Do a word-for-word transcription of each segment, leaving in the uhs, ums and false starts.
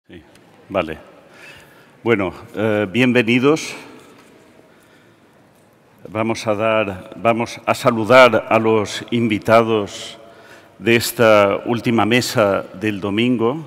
Sí, vale. Bueno, eh, bienvenidos. Vamos a dar, vamos a saludar a los invitados de esta última mesa del domingo.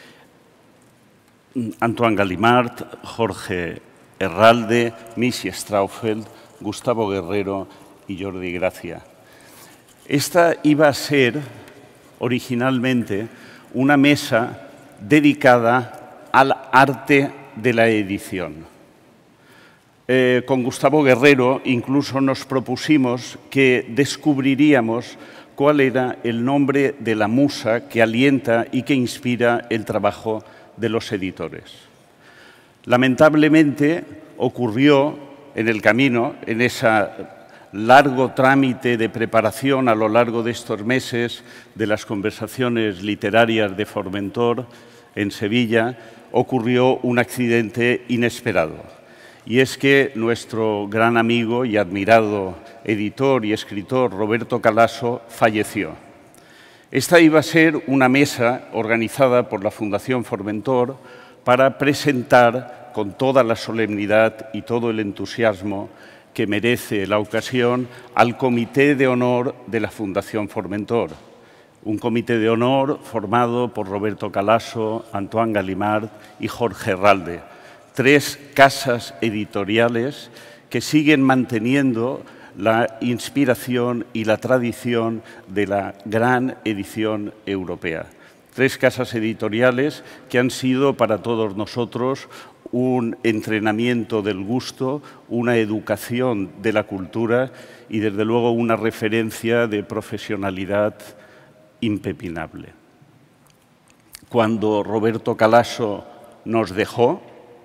Antoine Galimard, Jorge Herralde, Missy Straufeld, Gustavo Guerrero y Jordi Gracia. Esta iba a ser originalmente una mesa dedicada al arte de la edición. Eh, con Gustavo Guerrero incluso nos propusimos que descubriríamos cuál era el nombre de la musa que alienta y que inspira el trabajo de los editores. Lamentablemente ocurrió en el camino, en ese largo trámite de preparación a lo largo de estos meses de las conversaciones literarias de Formentor en Sevilla, ocurrió un accidente inesperado. Y es que nuestro gran amigo y admirado editor y escritor Roberto Calasso falleció. Esta iba a ser una mesa organizada por la Fundación Formentor para presentar con toda la solemnidad y todo el entusiasmo que merece la ocasión al Comité de Honor de la Fundación Formentor. Un comité de honor formado por Roberto Calasso, Antoine Galimard y Jorge Herralde. Tres casas editoriales que siguen manteniendo la inspiración y la tradición de la gran edición europea. Tres casas editoriales que han sido para todos nosotros un entrenamiento del gusto, una educación de la cultura y, desde luego, una referencia de profesionalidad impepinable. Cuando Roberto Calasso nos dejó,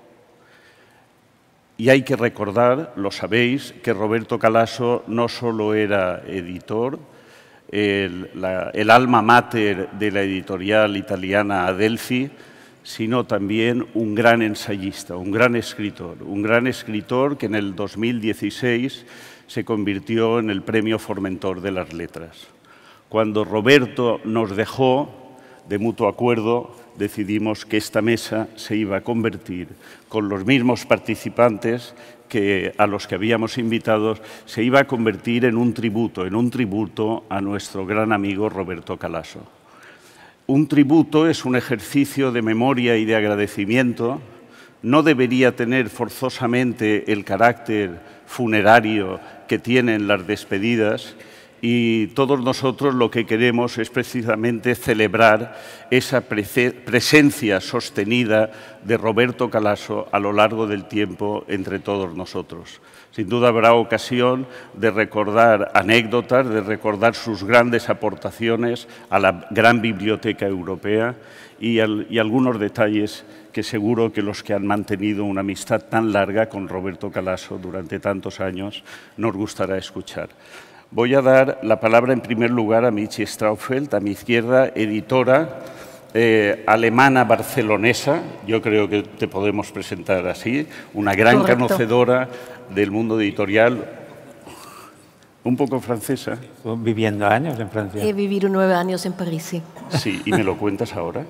y hay que recordar, lo sabéis, que Roberto Calasso no solo era editor, el, la, el alma mater de la editorial italiana Adelphi, sino también un gran ensayista, un gran escritor, un gran escritor que en el dos mil dieciséis se convirtió en el Premio Formentor de las Letras. Cuando Roberto nos dejó, de mutuo acuerdo, decidimos que esta mesa se iba a convertir, con los mismos participantes que a los que habíamos invitado, se iba a convertir en un tributo, en un tributo a nuestro gran amigo Roberto Calasso. Un tributo es un ejercicio de memoria y de agradecimiento. No debería tener forzosamente el carácter funerario que tienen las despedidas, y todos nosotros lo que queremos es precisamente celebrar esa presencia sostenida de Roberto Calasso a lo largo del tiempo entre todos nosotros. Sin duda habrá ocasión de recordar anécdotas, de recordar sus grandes aportaciones a la gran biblioteca europea y, al, y algunos detalles que seguro que los que han mantenido una amistad tan larga con Roberto Calasso durante tantos años nos gustará escuchar. Voy a dar la palabra en primer lugar a Missy Straufeld, a mi izquierda, editora eh, alemana barcelonesa, yo creo que te podemos presentar así, una gran Correcto. conocedora del mundo editorial, un poco francesa. Viviendo años en Francia. He vivido nueve años en París, sí. Sí, ¿y me lo cuentas ahora?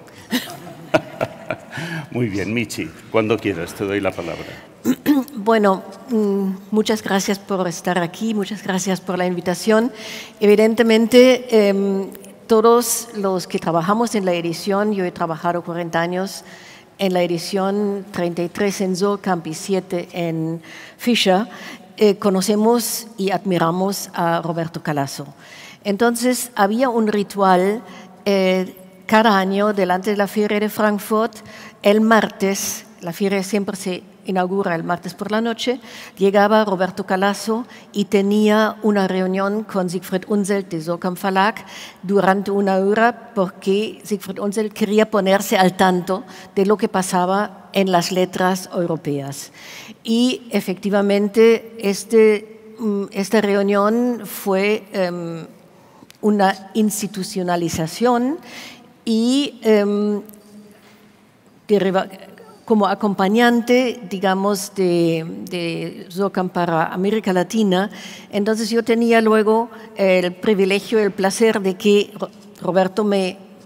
Muy bien, Missy, cuando quieras, te doy la palabra. Bueno, muchas gracias por estar aquí, muchas gracias por la invitación. Evidentemente, eh, todos los que trabajamos en la edición, yo he trabajado cuarenta años en la edición, treinta y tres en Surkamp y siete en Fischer, eh, conocemos y admiramos a Roberto Calasso. Entonces, había un ritual eh, cada año delante de la Feria de Frankfurt, el martes, la feria siempre se inaugura el martes por la noche, llegaba Roberto Calasso y tenía una reunión con Siegfried Unseld de Surkamp Verlag durante una hora porque Siegfried Unseld quería ponerse al tanto de lo que pasaba en las letras europeas. Y efectivamente este, esta reunión fue um, una institucionalización y um, deriva, como acompañante, digamos, de, de Surkamp para América Latina. Entonces yo tenía luego el privilegio, el placer de que Roberto me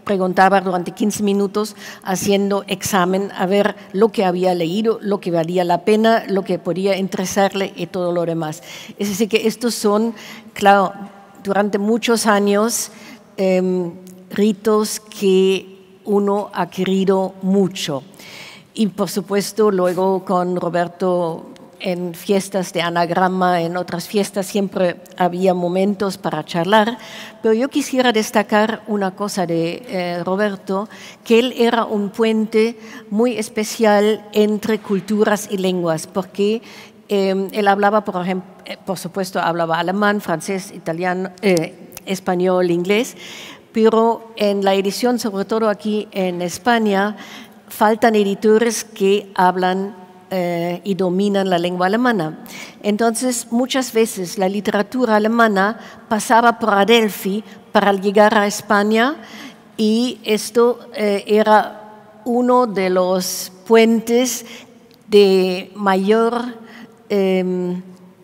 preguntaba durante quince minutos haciendo examen a ver lo que había leído, lo que valía la pena, lo que podía interesarle y todo lo demás. Es decir, que estos son, claro, durante muchos años, eh, ritos que uno ha querido mucho. Y por supuesto, luego con Roberto en fiestas de anagrama, en otras fiestas, siempre había momentos para charlar, pero yo quisiera destacar una cosa de eh, Roberto, que él era un puente muy especial entre culturas y lenguas, porque eh, él hablaba, por ejemplo, eh, por supuesto, hablaba alemán, francés, italiano, eh, español, inglés, pero en la edición, sobre todo aquí en España, faltan editores que hablan Eh, y dominan la lengua alemana. Entonces, muchas veces la literatura alemana pasaba por Adelphi para llegar a España y esto eh, era uno de los puentes de mayor eh,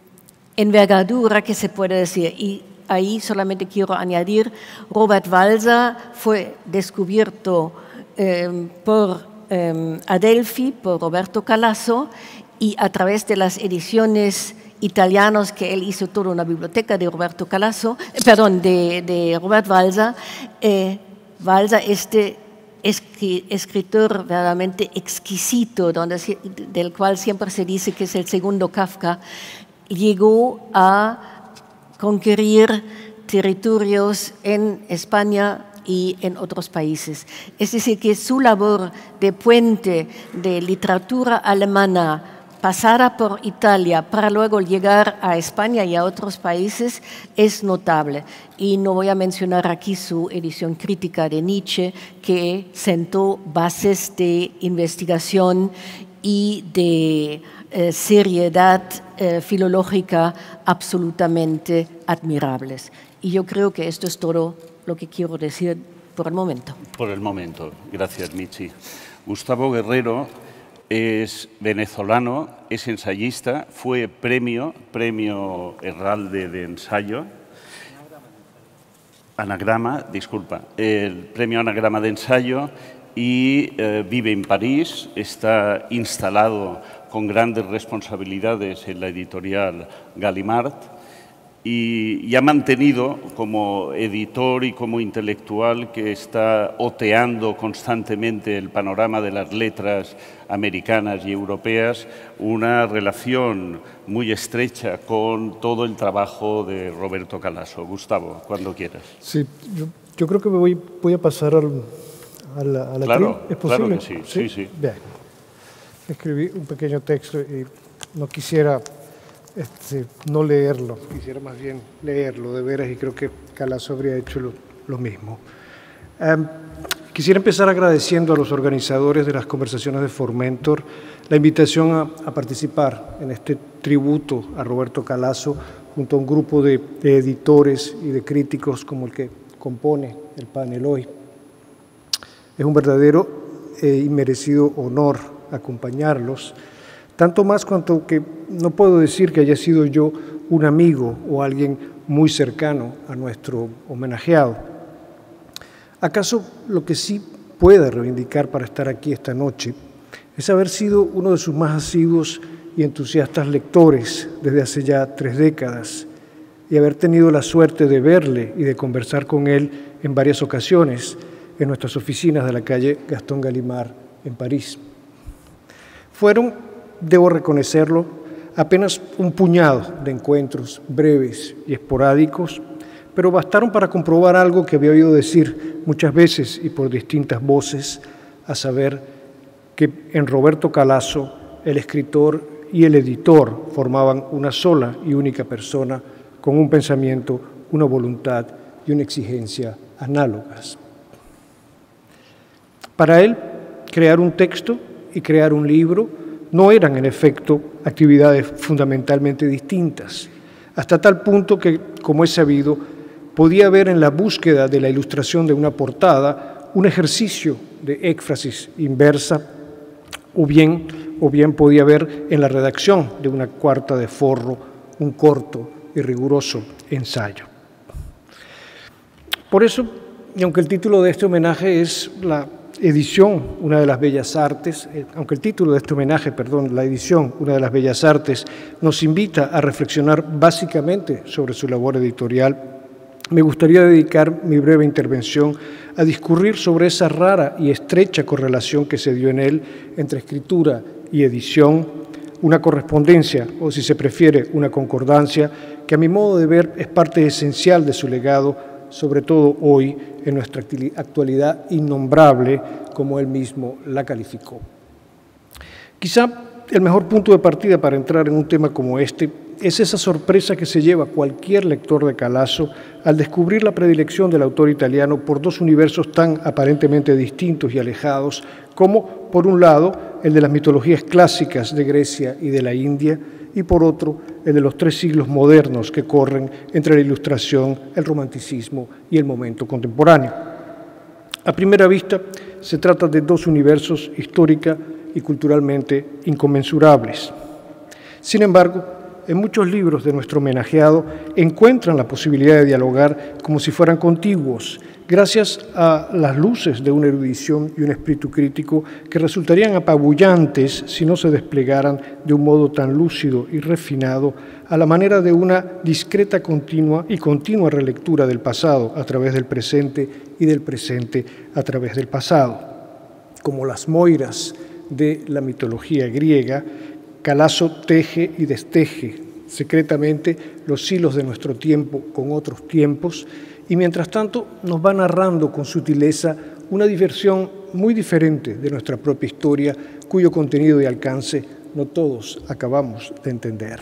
envergadura que se puede decir. Y ahí solamente quiero añadir, Robert Walser fue descubierto eh, por Eh, Adelphi, por Roberto Calasso, y a través de las ediciones italianas que él hizo toda una biblioteca de Roberto Calasso, eh, perdón, de, de Robert Walser, eh, Walser, este escri escritor verdaderamente exquisito, donde, del cual siempre se dice que es el segundo Kafka, llegó a conquistar territorios en España y en otros países. Es decir, que su labor de puente de literatura alemana pasada por Italia para luego llegar a España y a otros países es notable. Y no voy a mencionar aquí su edición crítica de Nietzsche, que sentó bases de investigación y de eh, seriedad eh, filológica absolutamente admirables. Y yo creo que esto es todo lo que quiero decir por el momento. Por el momento. Gracias, Michi. Gustavo Guerrero es venezolano, es ensayista, fue premio, premio Herralde de ensayo, anagrama, disculpa, el premio Anagrama de ensayo y eh, vive en París, está instalado con grandes responsabilidades en la editorial Gallimard, Y, y ha mantenido como editor y como intelectual que está oteando constantemente el panorama de las letras americanas y europeas una relación muy estrecha con todo el trabajo de Roberto Calasso. Gustavo, cuando quieras. Sí, yo, yo creo que me voy, voy a pasar al, a la, a la claro, ¿Es posible? Claro que sí, sí, sí. sí. Bien. Escribí un pequeño texto y no quisiera... Este, no leerlo, quisiera más bien leerlo de veras y creo que Calasso habría hecho lo, lo mismo. Um, quisiera empezar agradeciendo a los organizadores de las conversaciones de Formentor la invitación a, a participar en este tributo a Roberto Calasso junto a un grupo de, de editores y de críticos como el que compone el panel hoy. Es un verdadero e inmerecido honor acompañarlos, tanto más cuanto que no puedo decir que haya sido yo un amigo o alguien muy cercano a nuestro homenajeado. ¿Acaso lo que sí pueda reivindicar para estar aquí esta noche es haber sido uno de sus más asiduos y entusiastas lectores desde hace ya tres décadas y haber tenido la suerte de verle y de conversar con él en varias ocasiones en nuestras oficinas de la calle Gastón Gallimard en París? Fueron, debo reconocerlo, apenas un puñado de encuentros breves y esporádicos, pero bastaron para comprobar algo que había oído decir muchas veces y por distintas voces, a saber que en Roberto Calasso el escritor y el editor formaban una sola y única persona con un pensamiento, una voluntad y una exigencia análogas. Para él, crear un texto y crear un libro no eran, en efecto, actividades fundamentalmente distintas, hasta tal punto que, como es sabido, podía haber en la búsqueda de la ilustración de una portada un ejercicio de éfrasis inversa, o bien, o bien podía haber en la redacción de una cuarta de forro un corto y riguroso ensayo. Por eso y aunque el título de este homenaje es la edición, una de las bellas artes, eh, aunque el título de este homenaje, perdón, la edición, una de las bellas artes, nos invita a reflexionar básicamente sobre su labor editorial, me gustaría dedicar mi breve intervención a discurrir sobre esa rara y estrecha correlación que se dio en él entre escritura y edición, una correspondencia, o si se prefiere, una concordancia, que a mi modo de ver es parte esencial de su legado, sobre todo hoy, en nuestra actualidad innombrable, como él mismo la calificó. Quizá el mejor punto de partida para entrar en un tema como este es esa sorpresa que se lleva cualquier lector de Calasso al descubrir la predilección del autor italiano por dos universos tan aparentemente distintos y alejados como, por un lado, el de las mitologías clásicas de Grecia y de la India, y por otro, el de los tres siglos modernos que corren entre la Ilustración, el Romanticismo y el momento contemporáneo. A primera vista, se trata de dos universos histórica y culturalmente inconmensurables. Sin embargo, en muchos libros de nuestro homenajeado encuentran la posibilidad de dialogar como si fueran contiguos, gracias a las luces de una erudición y un espíritu crítico que resultarían apabullantes si no se desplegaran de un modo tan lúcido y refinado a la manera de una discreta continua y continua relectura del pasado a través del presente y del presente a través del pasado. Como las moiras de la mitología griega, Calasso teje y desteje secretamente los hilos de nuestro tiempo con otros tiempos y mientras tanto nos va narrando con sutileza una diversión muy diferente de nuestra propia historia cuyo contenido y alcance no todos acabamos de entender.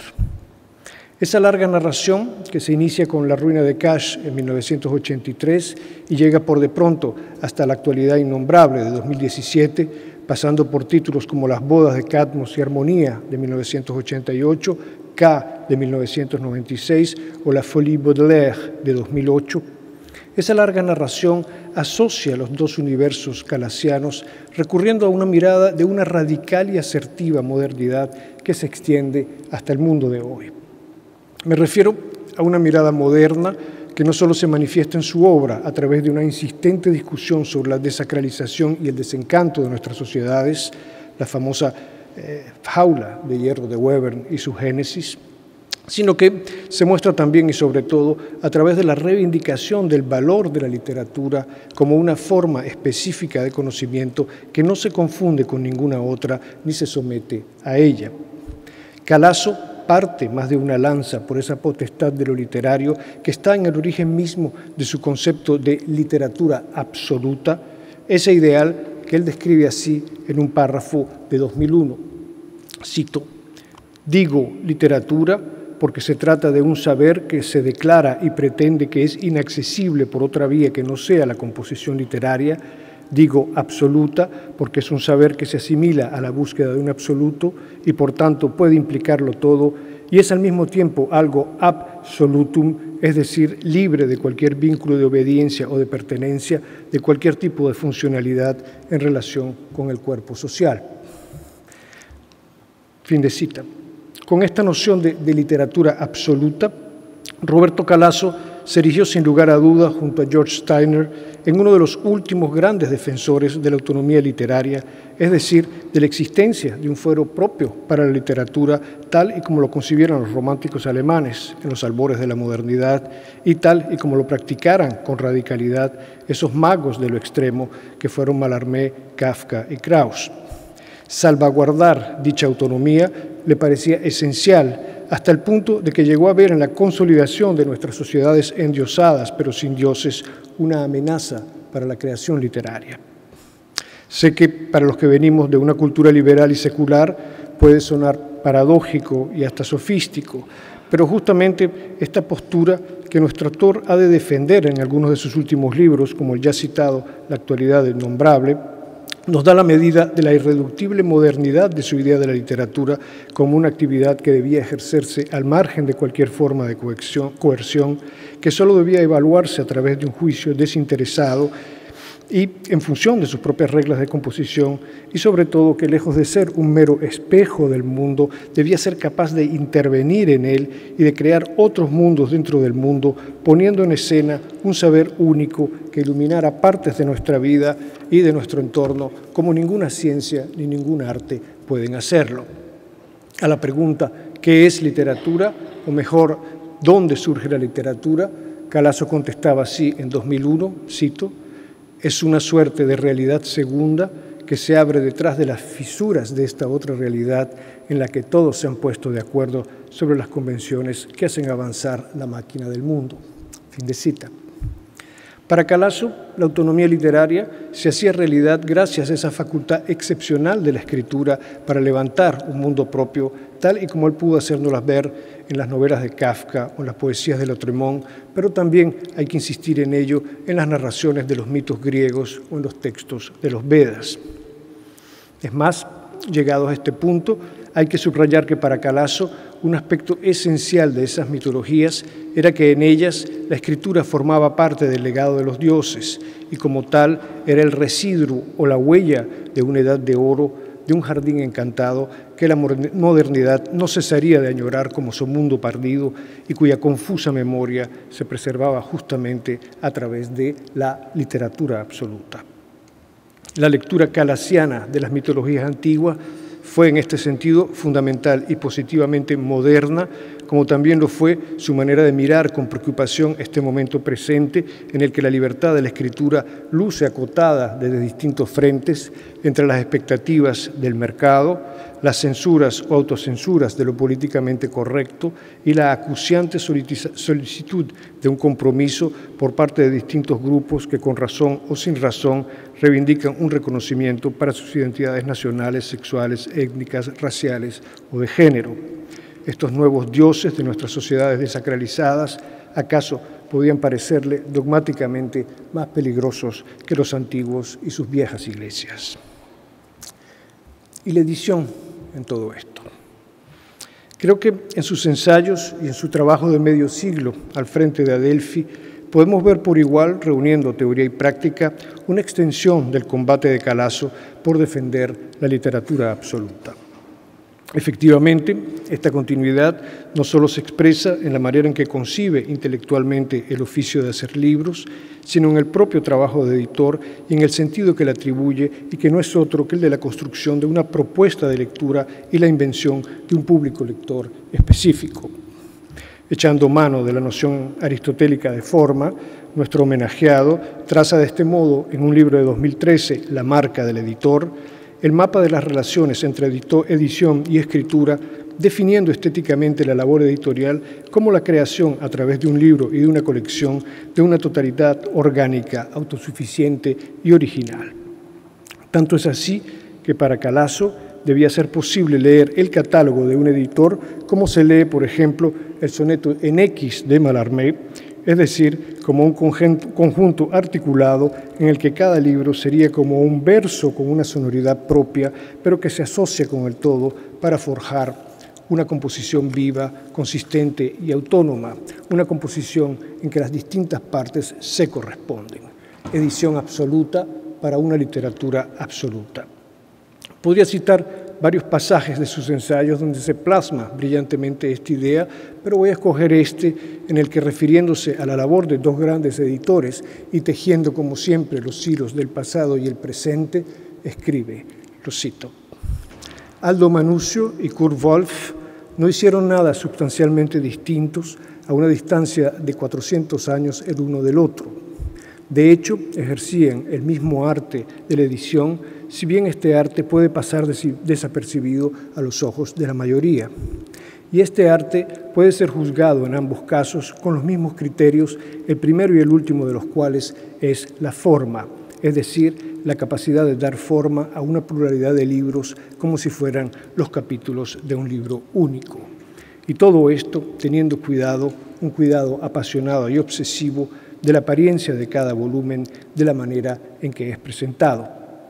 Esa larga narración, que se inicia con La ruina de Cash en mil novecientos ochenta y tres y llega por de pronto hasta la actualidad innombrable de dos mil diecisiete, pasando por títulos como Las bodas de Cadmos y Armonía de mil novecientos ochenta y ocho, K de mil novecientos noventa y seis o La Folie Baudelaire de dos mil ocho, esa larga narración asocia los dos universos calassianos recurriendo a una mirada de una radical y asertiva modernidad que se extiende hasta el mundo de hoy. Me refiero a una mirada moderna que no solo se manifiesta en su obra a través de una insistente discusión sobre la desacralización y el desencanto de nuestras sociedades, la famosa eh, jaula de hierro de Webern y su génesis, sino que se muestra también y sobre todo a través de la reivindicación del valor de la literatura como una forma específica de conocimiento que no se confunde con ninguna otra ni se somete a ella. Calasso parte más de una lanza por esa potestad de lo literario que está en el origen mismo de su concepto de literatura absoluta, ese ideal que él describe así en un párrafo de dos mil uno. Cito: «Digo literatura porque se trata de un saber que se declara y pretende que es inaccesible por otra vía que no sea la composición literaria. Digo absoluta porque es un saber que se asimila a la búsqueda de un absoluto y por tanto puede implicarlo todo y es al mismo tiempo algo absolutum, es decir, libre de cualquier vínculo de obediencia o de pertenencia, de cualquier tipo de funcionalidad en relación con el cuerpo social». Fin de cita. Con esta noción de, de literatura absoluta, Roberto Calasso se erigió sin lugar a dudas junto a George Steiner en uno de los últimos grandes defensores de la autonomía literaria, es decir, de la existencia de un fuero propio para la literatura tal y como lo concibieron los románticos alemanes en los albores de la modernidad y tal y como lo practicaran con radicalidad esos magos de lo extremo que fueron Mallarmé, Kafka y Krauss. Salvaguardar dicha autonomía le parecía esencial hasta el punto de que llegó a ver en la consolidación de nuestras sociedades endiosadas, pero sin dioses, una amenaza para la creación literaria. Sé que para los que venimos de una cultura liberal y secular puede sonar paradójico y hasta sofístico, pero justamente esta postura que nuestro autor ha de defender en algunos de sus últimos libros, como el ya citado La actualidad innombrable, nos da la medida de la irreductible modernidad de su idea de la literatura como una actividad que debía ejercerse al margen de cualquier forma de coerción, coerción, que solo debía evaluarse a través de un juicio desinteresado y en función de sus propias reglas de composición, y sobre todo que lejos de ser un mero espejo del mundo, debía ser capaz de intervenir en él y de crear otros mundos dentro del mundo, poniendo en escena un saber único que iluminara partes de nuestra vida y de nuestro entorno como ninguna ciencia ni ningún arte pueden hacerlo. A la pregunta ¿qué es literatura? O mejor, ¿dónde surge la literatura? Calasso contestaba así en dos mil uno, cito: es una suerte de realidad segunda que se abre detrás de las fisuras de esta otra realidad en la que todos se han puesto de acuerdo sobre las convenciones que hacen avanzar la máquina del mundo. Fin de cita. Para Calasso, la autonomía literaria se hacía realidad gracias a esa facultad excepcional de la escritura para levantar un mundo propio, tal y como él pudo hacérnoslas ver en las novelas de Kafka o en las poesías de Lautréamont, pero también hay que insistir en ello en las narraciones de los mitos griegos o en los textos de los Vedas. Es más, llegados a este punto, hay que subrayar que para Calasso un aspecto esencial de esas mitologías era que en ellas la escritura formaba parte del legado de los dioses y como tal era el residuo o la huella de una edad de oro, de un jardín encantado que la modernidad no cesaría de añorar como su mundo perdido y cuya confusa memoria se preservaba justamente a través de la literatura absoluta. La lectura calassiana de las mitologías antiguas fue en este sentido fundamental y positivamente moderna, como también lo fue su manera de mirar con preocupación este momento presente en el que la libertad de la escritura luce acotada desde distintos frentes entre las expectativas del mercado, las censuras o autocensuras de lo políticamente correcto y la acuciante solicitud de un compromiso por parte de distintos grupos que con razón o sin razón reivindican un reconocimiento para sus identidades nacionales, sexuales, étnicas, raciales o de género. Estos nuevos dioses de nuestras sociedades desacralizadas, ¿acaso podían parecerle dogmáticamente más peligrosos que los antiguos y sus viejas iglesias? Y la edición en todo esto. Creo que en sus ensayos y en su trabajo de medio siglo al frente de Adelphi podemos ver por igual, reuniendo teoría y práctica, una extensión del combate de Calasso por defender la literatura absoluta. Efectivamente, esta continuidad no solo se expresa en la manera en que concibe intelectualmente el oficio de hacer libros, sino en el propio trabajo de editor y en el sentido que le atribuye y que no es otro que el de la construcción de una propuesta de lectura y la invención de un público lector específico. Echando mano de la noción aristotélica de forma, nuestro homenajeado traza de este modo, en un libro de dos mil trece, La marca del editor, el mapa de las relaciones entre edición y escritura, definiendo estéticamente la labor editorial como la creación a través de un libro y de una colección de una totalidad orgánica, autosuficiente y original. Tanto es así que para Calasso debía ser posible leer el catálogo de un editor como se lee, por ejemplo, el soneto en X de Mallarmé, es decir, como un conjunto articulado en el que cada libro sería como un verso con una sonoridad propia, pero que se asocia con el todo para forjar una composición viva, consistente y autónoma, una composición en que las distintas partes se corresponden. Edición absoluta para una literatura absoluta. Podría citar varios pasajes de sus ensayos donde se plasma brillantemente esta idea, pero voy a escoger este en el que, refiriéndose a la labor de dos grandes editores y tejiendo como siempre los hilos del pasado y el presente, escribe, lo cito: Aldo Manusio y Kurt Wolff no hicieron nada sustancialmente distintos a una distancia de cuatrocientos años el uno del otro. De hecho, ejercían el mismo arte de la edición, si bien este arte puede pasar desapercibido a los ojos de la mayoría. Y este arte puede ser juzgado en ambos casos con los mismos criterios, el primero y el último de los cuales es la forma, es decir, la capacidad de dar forma a una pluralidad de libros como si fueran los capítulos de un libro único. Y todo esto teniendo cuidado, un cuidado apasionado y obsesivo de la apariencia de cada volumen, de la manera en que es presentado.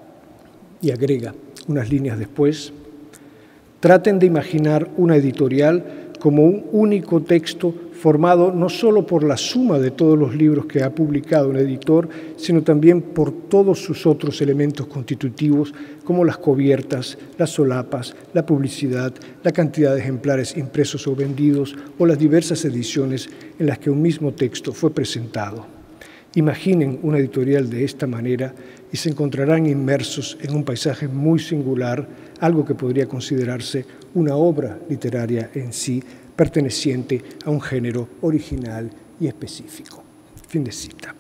Y agrega unas líneas después: traten de imaginar una editorial como un único texto formado no solo por la suma de todos los libros que ha publicado un editor, sino también por todos sus otros elementos constitutivos, como las cubiertas, las solapas, la publicidad, la cantidad de ejemplares impresos o vendidos, o las diversas ediciones en las que un mismo texto fue presentado. Imaginen una editorial de esta manera y se encontrarán inmersos en un paisaje muy singular, algo que podría considerarse una obra literaria en sí, perteneciente a un género original y específico. Fin de cita.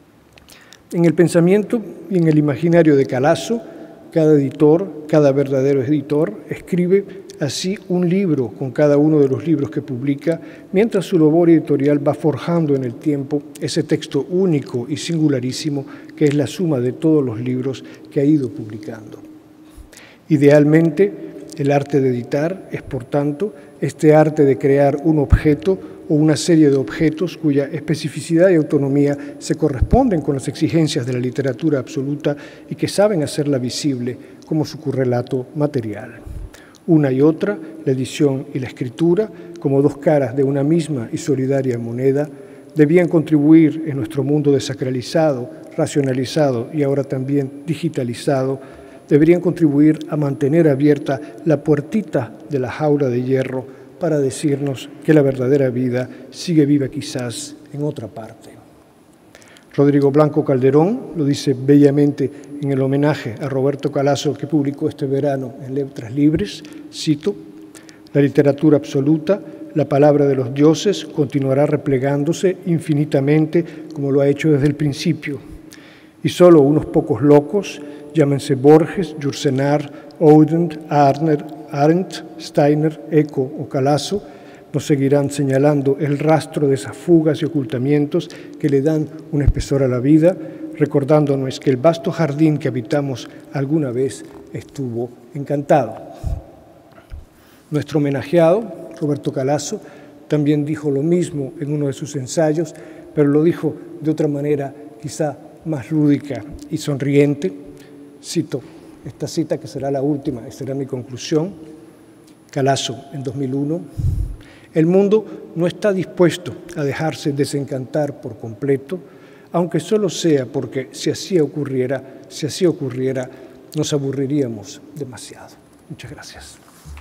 En el pensamiento y en el imaginario de Calasso, cada editor, cada verdadero editor, escribe así un libro con cada uno de los libros que publica, mientras su labor editorial va forjando en el tiempo ese texto único y singularísimo que es la suma de todos los libros que ha ido publicando. Idealmente, el arte de editar es, por tanto, este arte de crear un objeto o una serie de objetos cuya especificidad y autonomía se corresponden con las exigencias de la literatura absoluta y que saben hacerla visible como su correlato material. Una y otra, la edición y la escritura, como dos caras de una misma y solidaria moneda, debían contribuir en nuestro mundo desacralizado, racionalizado y ahora también digitalizado, deberían contribuir a mantener abierta la puertita de la jaula de hierro para decirnos que la verdadera vida sigue viva quizás en otra parte. Rodrigo Blanco Calderón lo dice bellamente en el homenaje a Roberto Calasso que publicó este verano en Letras Libres, cito: «La literatura absoluta, la palabra de los dioses, continuará replegándose infinitamente como lo ha hecho desde el principio, y solo unos pocos locos, llámense Borges, Yourcenar, Audent, Arner, Arendt, Steiner, Eco o Calasso, nos seguirán señalando el rastro de esas fugas y ocultamientos que le dan un espesor a la vida, recordándonos que el vasto jardín que habitamos alguna vez estuvo encantado». Nuestro homenajeado, Roberto Calasso, también dijo lo mismo en uno de sus ensayos, pero lo dijo de otra manera quizá más lúdica y sonriente. Cito esta cita, que será la última, y será mi conclusión. Calasso, en dos mil uno, «El mundo no está dispuesto a dejarse desencantar por completo, aunque solo sea porque si así ocurriera, si así ocurriera, nos aburriríamos demasiado». Muchas gracias.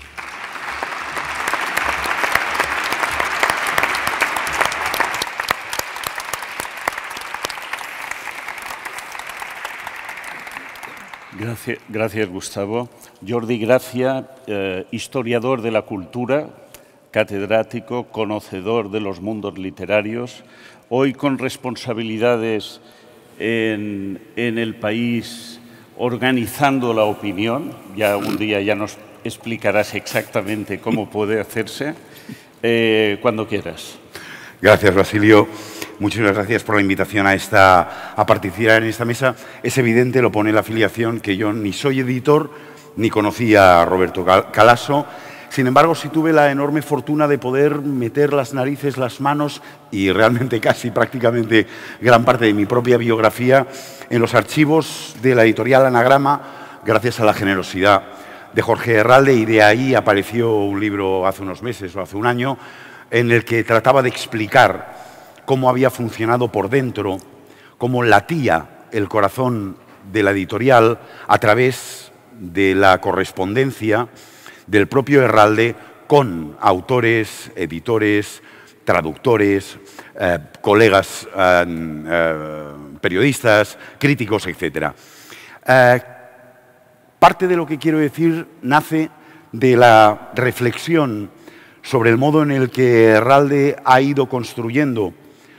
Gracias, gracias, Gustavo. Jordi Gracia, eh, historiador de la cultura, catedrático, conocedor de los mundos literarios, hoy con responsabilidades en, en el país organizando la opinión. Ya un día ya nos explicarás exactamente cómo puede hacerse. Eh, cuando quieras. Gracias, Basilio. Muchísimas gracias por la invitación a, esta, a participar en esta mesa. Es evidente, lo pone la afiliación, que yo ni soy editor ni conocía a Roberto Calasso. Sin embargo, sí tuve la enorme fortuna de poder meter las narices, las manos y realmente casi prácticamente gran parte de mi propia biografía en los archivos de la editorial Anagrama, gracias a la generosidad de Jorge Herralde, y de ahí apareció un libro hace unos meses o hace un año en el que trataba de explicar cómo había funcionado por dentro, cómo latía el corazón de la editorial a través de la correspondencia del propio Herralde con autores, editores, traductores, eh, colegas eh, eh, periodistas, críticos, etcétera. Eh, parte de lo que quiero decir nace de la reflexión sobre el modo en el que Herralde ha ido construyendo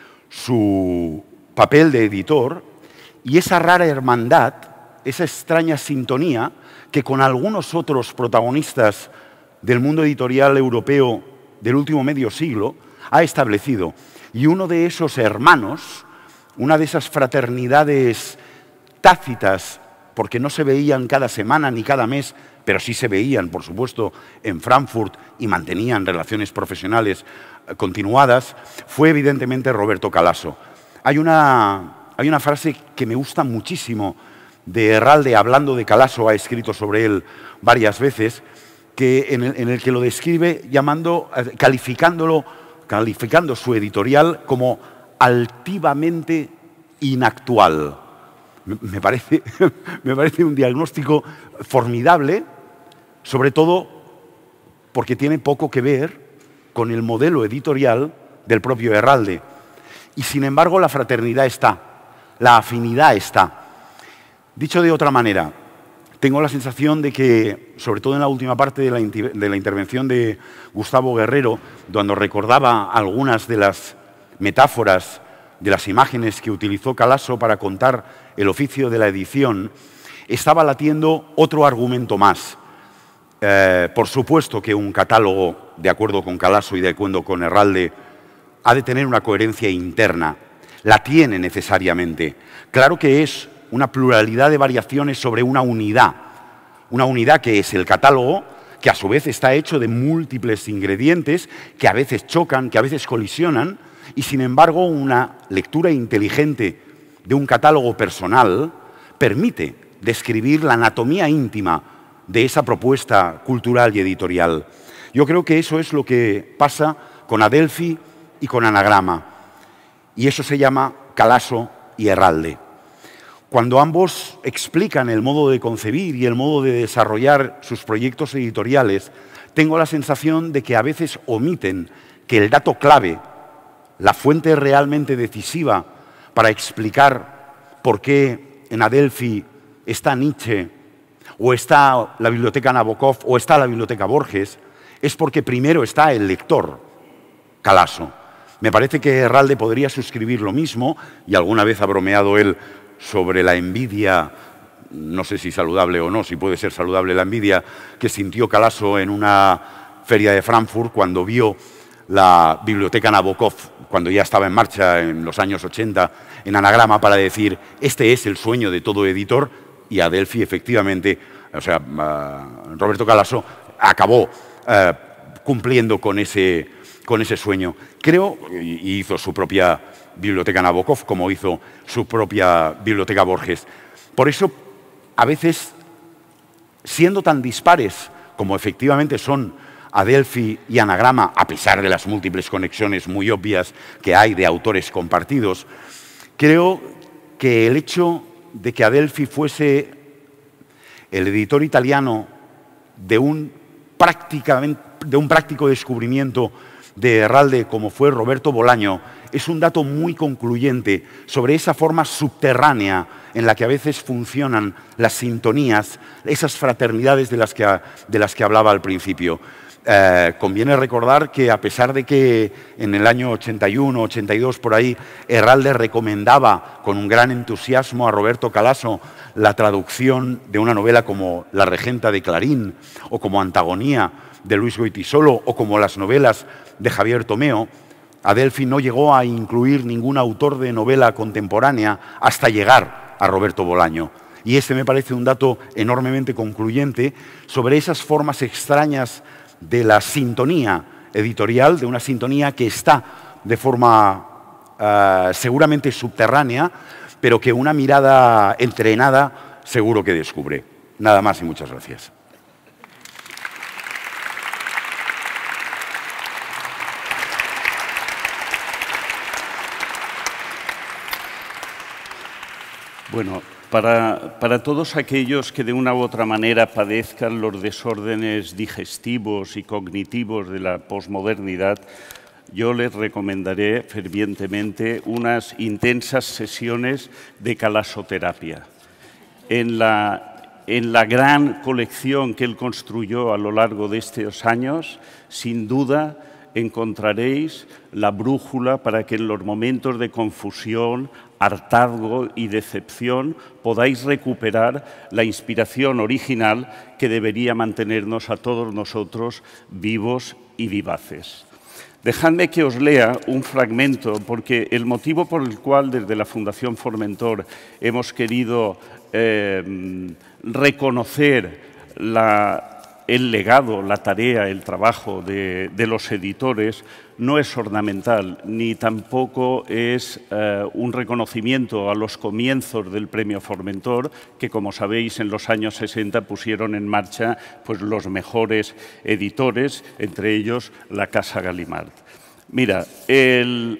su papel de editor y esa rara hermandad, esa extraña sintonía que con algunos otros protagonistas del mundo editorial europeo del último medio siglo ha establecido. Y uno de esos hermanos, una de esas fraternidades tácitas, porque no se veían cada semana ni cada mes, pero sí se veían, por supuesto, en Frankfurt y mantenían relaciones profesionales continuadas, fue evidentemente Roberto Calasso. Hay una, hay una frase que me gusta muchísimo de Herralde, hablando de Calasso, ha escrito sobre él varias veces, que, en, el, en el que lo describe llamando, calificándolo, calificando su editorial como altivamente inactual. Me, me, parece, me parece un diagnóstico formidable, sobre todo porque tiene poco que ver con el modelo editorial del propio Herralde. Y sin embargo la fraternidad está, la afinidad está. Dicho de otra manera, tengo la sensación de que, sobre todo en la última parte de la, de la intervención de Gustavo Guerrero, cuando recordaba algunas de las metáforas, de las imágenes que utilizó Calaso para contar el oficio de la edición, estaba latiendo otro argumento más. Eh, por supuesto que un catálogo, de acuerdo con Calaso y de acuerdo con Herralde, ha de tener una coherencia interna. La tiene necesariamente. Claro que es una pluralidad de variaciones sobre una unidad. Una unidad que es el catálogo, que a su vez está hecho de múltiples ingredientes, que a veces chocan, que a veces colisionan, y sin embargo una lectura inteligente de un catálogo personal permite describir la anatomía íntima de esa propuesta cultural y editorial. Yo creo que eso es lo que pasa con Adelphi y con Anagrama, y eso se llama Calaso y Herralde. Cuando ambos explican el modo de concebir y el modo de desarrollar sus proyectos editoriales, tengo la sensación de que a veces omiten que el dato clave, la fuente realmente decisiva para explicar por qué en Adelphi está Nietzsche, o está la Biblioteca Nabokov, o está la Biblioteca Borges, es porque primero está el lector, Calaso. Me parece que Herralde podría suscribir lo mismo, y alguna vez ha bromeado él sobre la envidia, no sé si saludable o no, si puede ser saludable la envidia, que sintió Calaso en una feria de Frankfurt cuando vio la Biblioteca Nabokov, cuando ya estaba en marcha en los años ochenta, en Anagrama, para decir, este es el sueño de todo editor, y Adelphi efectivamente, o sea, uh, Roberto Calaso acabó uh, cumpliendo con ese, con ese sueño. Creo, y hizo su propia Biblioteca Nabokov, como hizo su propia Biblioteca Borges. Por eso, a veces, siendo tan dispares como efectivamente son Adelphi y Anagrama, a pesar de las múltiples conexiones muy obvias que hay de autores compartidos, creo que el hecho de que Adelphi fuese el editor italiano de un, prácticamente, de un práctico descubrimiento de Herralde como fue Roberto Bolaño es un dato muy concluyente sobre esa forma subterránea en la que a veces funcionan las sintonías, esas fraternidades de las que, de las que hablaba al principio. Eh, conviene recordar que a pesar de que en el año ochenta y uno, ochenta y dos, por ahí, Herralde recomendaba con un gran entusiasmo a Roberto Calaso la traducción de una novela como La Regenta de Clarín o como Antagonía de Luis Goytisolo o como las novelas de Javier Tomeo, Adelphi no llegó a incluir ningún autor de novela contemporánea hasta llegar a Roberto Bolaño. Y este me parece un dato enormemente concluyente sobre esas formas extrañas de la sintonía editorial, de una sintonía que está de forma uh, seguramente subterránea, pero que una mirada entrenada seguro que descubre. Nada más y muchas gracias. Bueno, para, para todos aquellos que de una u otra manera padezcan los desórdenes digestivos y cognitivos de la posmodernidad, yo les recomendaré fervientemente unas intensas sesiones de calasoterapia. En la, en la gran colección que él construyó a lo largo de estos años, sin duda encontraréis la brújula para que en los momentos de confusión, hartazgo y decepción podáis recuperar la inspiración original que debería mantenernos a todos nosotros vivos y vivaces. Dejadme que os lea un fragmento, porque el motivo por el cual desde la Fundación Formentor hemos querido eh, reconocer la el legado, la tarea, el trabajo de, de los editores no es ornamental, ni tampoco es eh, un reconocimiento a los comienzos del Premio Formentor, que, como sabéis, en los años sesenta pusieron en marcha pues, los mejores editores, entre ellos la Casa Gallimard. Mira, el,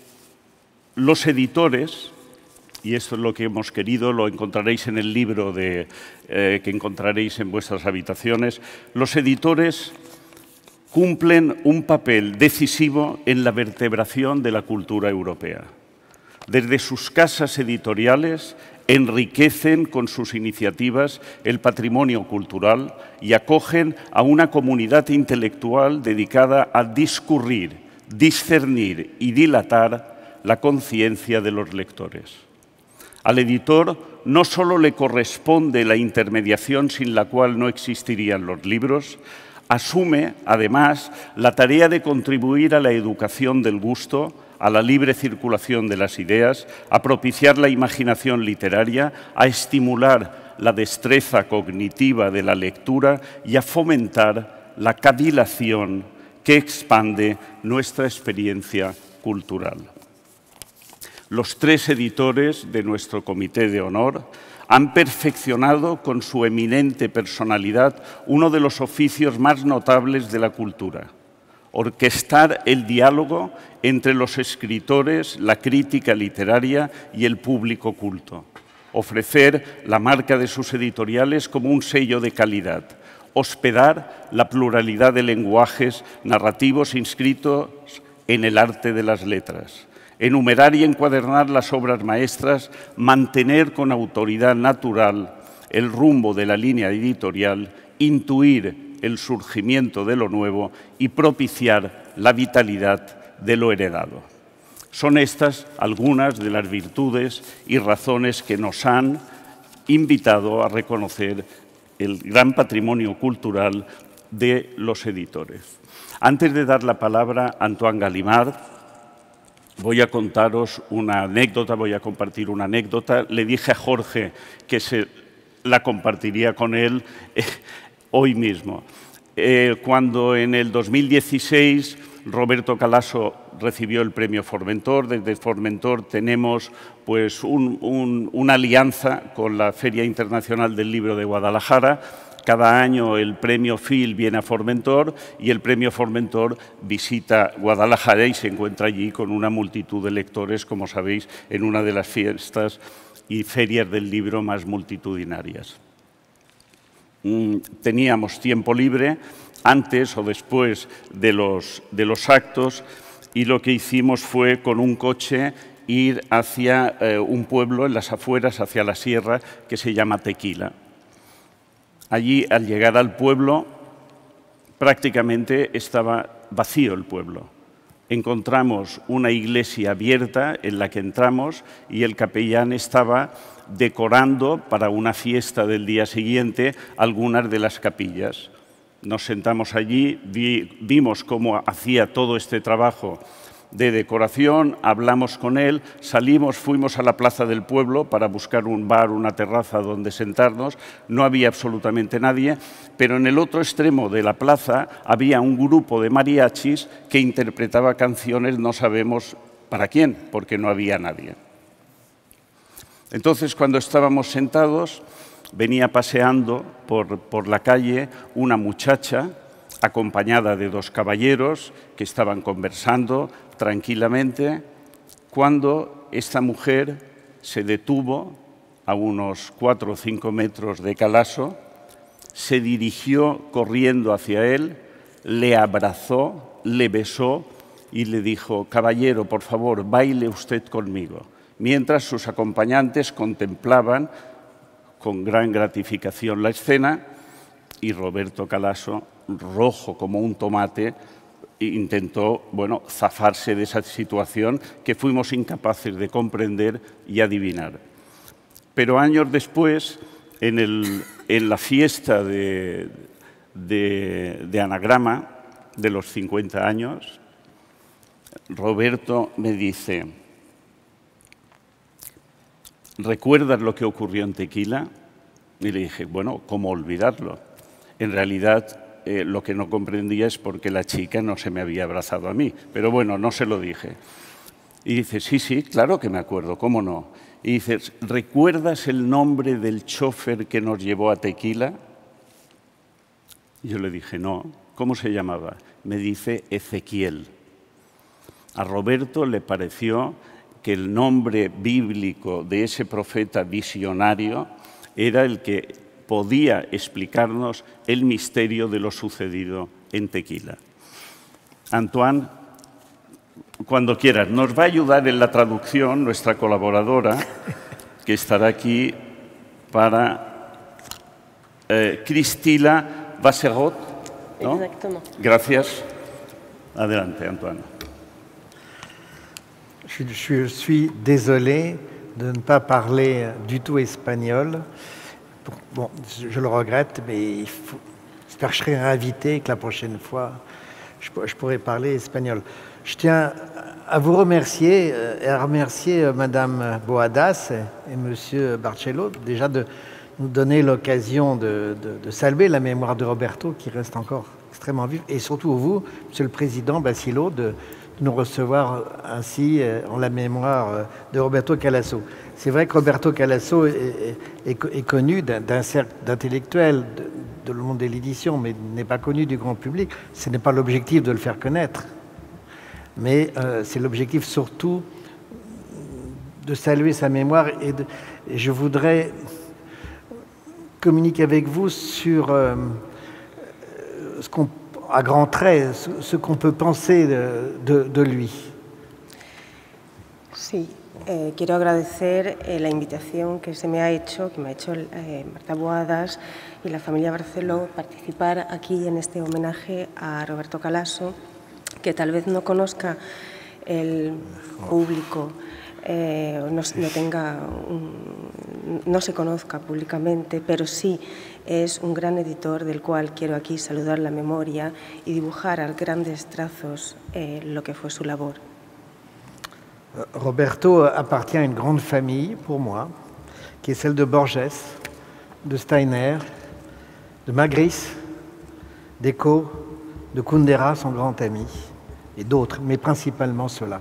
los editores, y esto es lo que hemos querido, lo encontraréis en el libro de, eh, que encontraréis en vuestras habitaciones, los editores cumplen un papel decisivo en la vertebración de la cultura europea. Desde sus casas editoriales enriquecen con sus iniciativas el patrimonio cultural y acogen a una comunidad intelectual dedicada a discurrir, discernir y dilatar la conciencia de los lectores. Al editor no solo le corresponde la intermediación sin la cual no existirían los libros, asume, además, la tarea de contribuir a la educación del gusto, a la libre circulación de las ideas, a propiciar la imaginación literaria, a estimular la destreza cognitiva de la lectura y a fomentar la cavilación que expande nuestra experiencia cultural. Los tres editores de nuestro Comité de Honor han perfeccionado con su eminente personalidad uno de los oficios más notables de la cultura: orquestar el diálogo entre los escritores, la crítica literaria y el público culto, ofrecer la marca de sus editoriales como un sello de calidad, hospedar la pluralidad de lenguajes narrativos inscritos en el arte de las letras, enumerar y encuadernar las obras maestras, mantener con autoridad natural el rumbo de la línea editorial, intuir el surgimiento de lo nuevo y propiciar la vitalidad de lo heredado. Son estas algunas de las virtudes y razones que nos han invitado a reconocer el gran patrimonio cultural de los editores. Antes de dar la palabra a Antoine Gallimard, voy a contaros una anécdota, voy a compartir una anécdota. Le dije a Jorge que se la compartiría con él eh, hoy mismo. Eh, cuando en el dos mil dieciséis Roberto Calasso recibió el Premio Formentor, desde Formentor tenemos pues, un, un, una alianza con la Feria Internacional del Libro de Guadalajara. Cada año el Premio Phil viene a Formentor y el Premio Formentor visita Guadalajara y se encuentra allí con una multitud de lectores, como sabéis, en una de las fiestas y ferias del libro más multitudinarias. Teníamos tiempo libre antes o después de los, de los actos y lo que hicimos fue con un coche ir hacia eh, un pueblo en las afueras, hacia la sierra, que se llama Tequila. Allí, al llegar al pueblo, prácticamente estaba vacío el pueblo. Encontramos una iglesia abierta en la que entramos y el capellán estaba decorando para una fiesta del día siguiente algunas de las capillas. Nos sentamos allí, vi, vimos cómo hacía todo este trabajo de decoración, hablamos con él, salimos, fuimos a la plaza del pueblo para buscar un bar, una terraza donde sentarnos. No había absolutamente nadie, pero en el otro extremo de la plaza había un grupo de mariachis que interpretaba canciones, no sabemos para quién, porque no había nadie. Entonces, cuando estábamos sentados, venía paseando por, por la calle una muchacha acompañada de dos caballeros que estaban conversando tranquilamente, cuando esta mujer se detuvo a unos cuatro o cinco metros de Calasso, se dirigió corriendo hacia él, le abrazó, le besó y le dijo: «Caballero, por favor, baile usted conmigo», mientras sus acompañantes contemplaban con gran gratificación la escena y Roberto Calasso, rojo como un tomate, intentó bueno, zafarse de esa situación que fuimos incapaces de comprender y adivinar. Pero años después, en, el, en la fiesta de, de, de Anagrama de los cincuenta años, Roberto me dice: ¿recuerdas lo que ocurrió en Tequila? Y le dije: bueno, ¿cómo olvidarlo? En realidad, eh, lo que no comprendía es por qué la chica no se me había abrazado a mí. Pero bueno, no se lo dije. Y dice, sí, sí, claro que me acuerdo, ¿cómo no? Y dice, ¿recuerdas el nombre del chofer que nos llevó a Tequila? Y yo le dije, no. ¿Cómo se llamaba? Me dice Ezequiel. A Roberto le pareció que el nombre bíblico de ese profeta visionario era el que podía explicarnos el misterio de lo sucedido en Tequila. Antoine, cuando quieras, nos va a ayudar en la traducción nuestra colaboradora, que estará aquí para eh, Cristila Vasserot, ¿no? Exactement. Gracias. Adelante, Antoine. Je, je suis désolé de ne pas parler du tout espagnol. Bon, je le regrette, mais il faut, j'espère que je serai invité et que la prochaine fois, je, je pourrai parler espagnol. Je tiens à vous remercier et à remercier Madame Boadas et, et Monsieur Barcelo, déjà de nous donner l'occasion de, de, de saluer la mémoire de Roberto, qui reste encore extrêmement vive, et surtout vous, Monsieur le Président Basilio, de de nous recevoir ainsi en la mémoire de Roberto Calasso. C'est vrai que Roberto Calasso est, est, est connu d'un cercle d'intellectuels de, de le monde de l'édition, mais n'est pas connu du grand public. Ce n'est pas l'objectif de le faire connaître, mais euh, c'est l'objectif surtout de saluer sa mémoire. Et, de, et je voudrais communiquer avec vous sur euh, ce qu'on à grands traits, ce qu'on peut penser de, de, de lui. Sí, eh, quiero agradecer eh, la invitación que se me ha hecho, que me ha hecho eh, Marta Boadas y la familia Barceló, participar aquí en este homenaje a Roberto Calasso, que tal vez no conozca el público, eh, no, no, tenga un, no se conozca públicamente, pero sí es un gran editor del cual quiero aquí saludar la memoria y dibujar a grandes trazos eh, lo que fue su labor. Roberto appartient à une grande famille, pour moi, qui est celle de Borges, de Steiner, de Magritte, d'Eco, de Kundera, son grand ami, et d'autres, mais principalement ceux-là.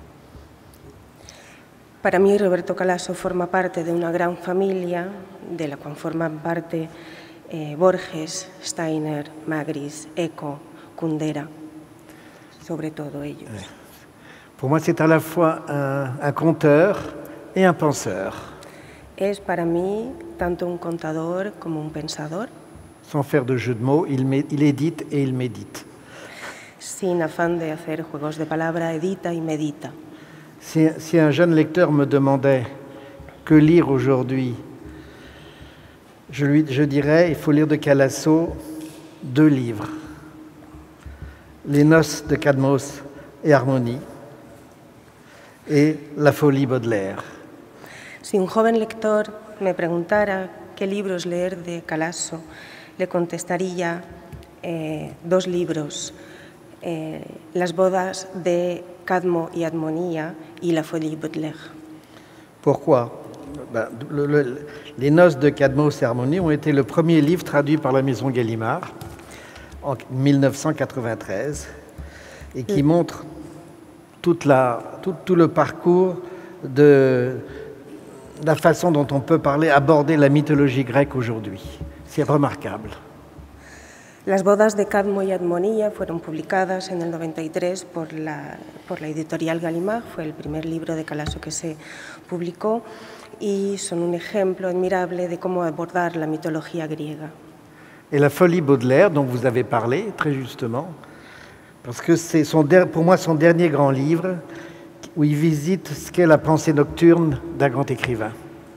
Para mí, Roberto Calasso forma parte de una gran familia, de la cual forman parte eh, Borges, Steiner, Magritte, Eco, Kundera, sobre todo ellos. Pour moi, c'est à la fois un, un conteur et un penseur. Es para mí tanto un contador como un pensador. Sans faire de jeu de mots, il, il édite et il médite. Sin afán de hacer juegos de palabra, edita y medita. Si, si un jeune lecteur me demandait que lire aujourd'hui, je lui je dirais il faut lire de Calasso deux livres. Les Noces de Cadmos et Harmonie et La Folie Baudelaire. Si un joven lector me preguntara qué libros leer de Calasso, le contestaría eh, dos libros, eh, Las bodas de Cadmo y Harmonia y La Folie Baudelaire. Pourquoi? Ben, le, le, les Noces de Cadmos et Harmonie ont été le premier livre traduit par la Maison Gallimard en mille neuf cent quatre-vingt-treize et qui mm. montre toute la, tout, tout le parcours de la façon dont on peut parler, aborder la mythologie grecque aujourd'hui. C'est remarquable. Las bodas de Cadmo y Harmonia fueron publicadas en el noventa y tres por la, por la editorial Gallimard, fue el primer libro de Calasso que se publicó y son un ejemplo admirable de cómo abordar la mitología griega. Et La Folie Baudelaire, dont vous avez parlé très justement, parce que c'est son, pour moi son dernier grand livre où il visite ce qu'est la pensée nocturne d'un grand écrivain.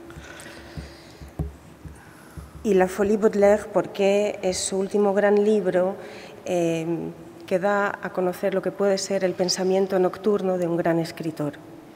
Y La Folie Baudelaire porque es su último gran libro eh, que da a conocer lo que puede ser el pensamiento nocturno de un gran escritor.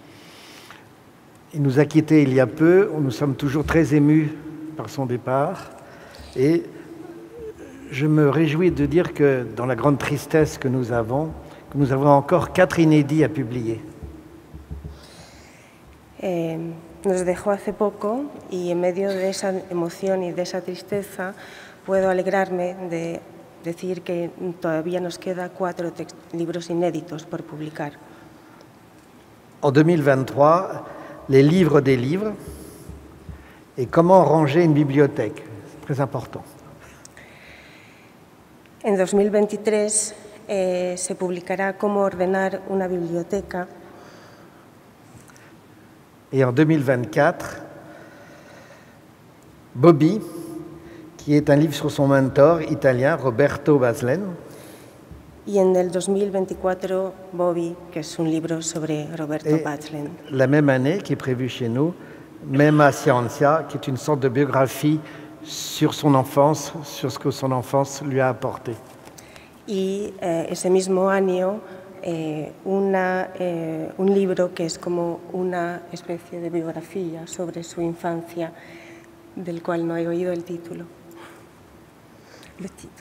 Il nous a quittés il y a peu, nous sommes toujours très émus par son départ et je me réjouis de dire que dans la grande tristesse que nous avons, que nous avons encore quatre inédits à publier. Eh, nos dejó hace poco y en medio de esa emoción y de esa tristeza puedo alegrarme de decir que todavía nos queda cuatro libros inéditos por publicar. En deux mille vingt-trois, les livres des livres et comment ranger une bibliothèque. C'est très important. En dos mil veintitrés eh, se publicará Cómo ordenar una biblioteca. Et en deux mille vingt-quatre, Bobby, qui est un livre sur son mentor italien, Roberto Baslen. Y en el dos mil veinticuatro, Bobby, que es un libro sobre Roberto Et Baslen. la même année, qui est prévue chez nous, Memma Scienza, qui est une sorte de biographie sur son enfance, sur ce que son enfance lui a apporté. Y eh, ese mismo año, eh, una, eh, un libro que es como una especie de biografía sobre su infancia, del cual no he oído el título. Le titre.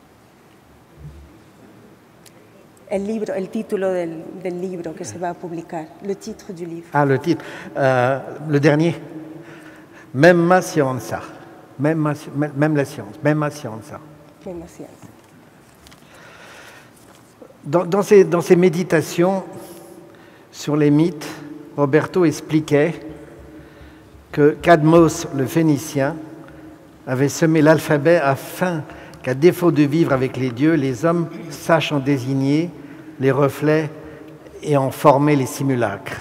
El libro, el título del, del libro que se va a publicar, le titre du livre. Ah, le titre. Euh, le dernier. Memma Scienza. Même, même la science. Memma Scienza. Memma Scienza. Dans, dans, ses, dans ses méditations sur les mythes, Roberto expliquait que Cadmos, le Phénicien, avait semé l'alphabet afin qu'à défaut de vivre avec les dieux, les hommes sachent en désigner les reflets et en former les simulacres.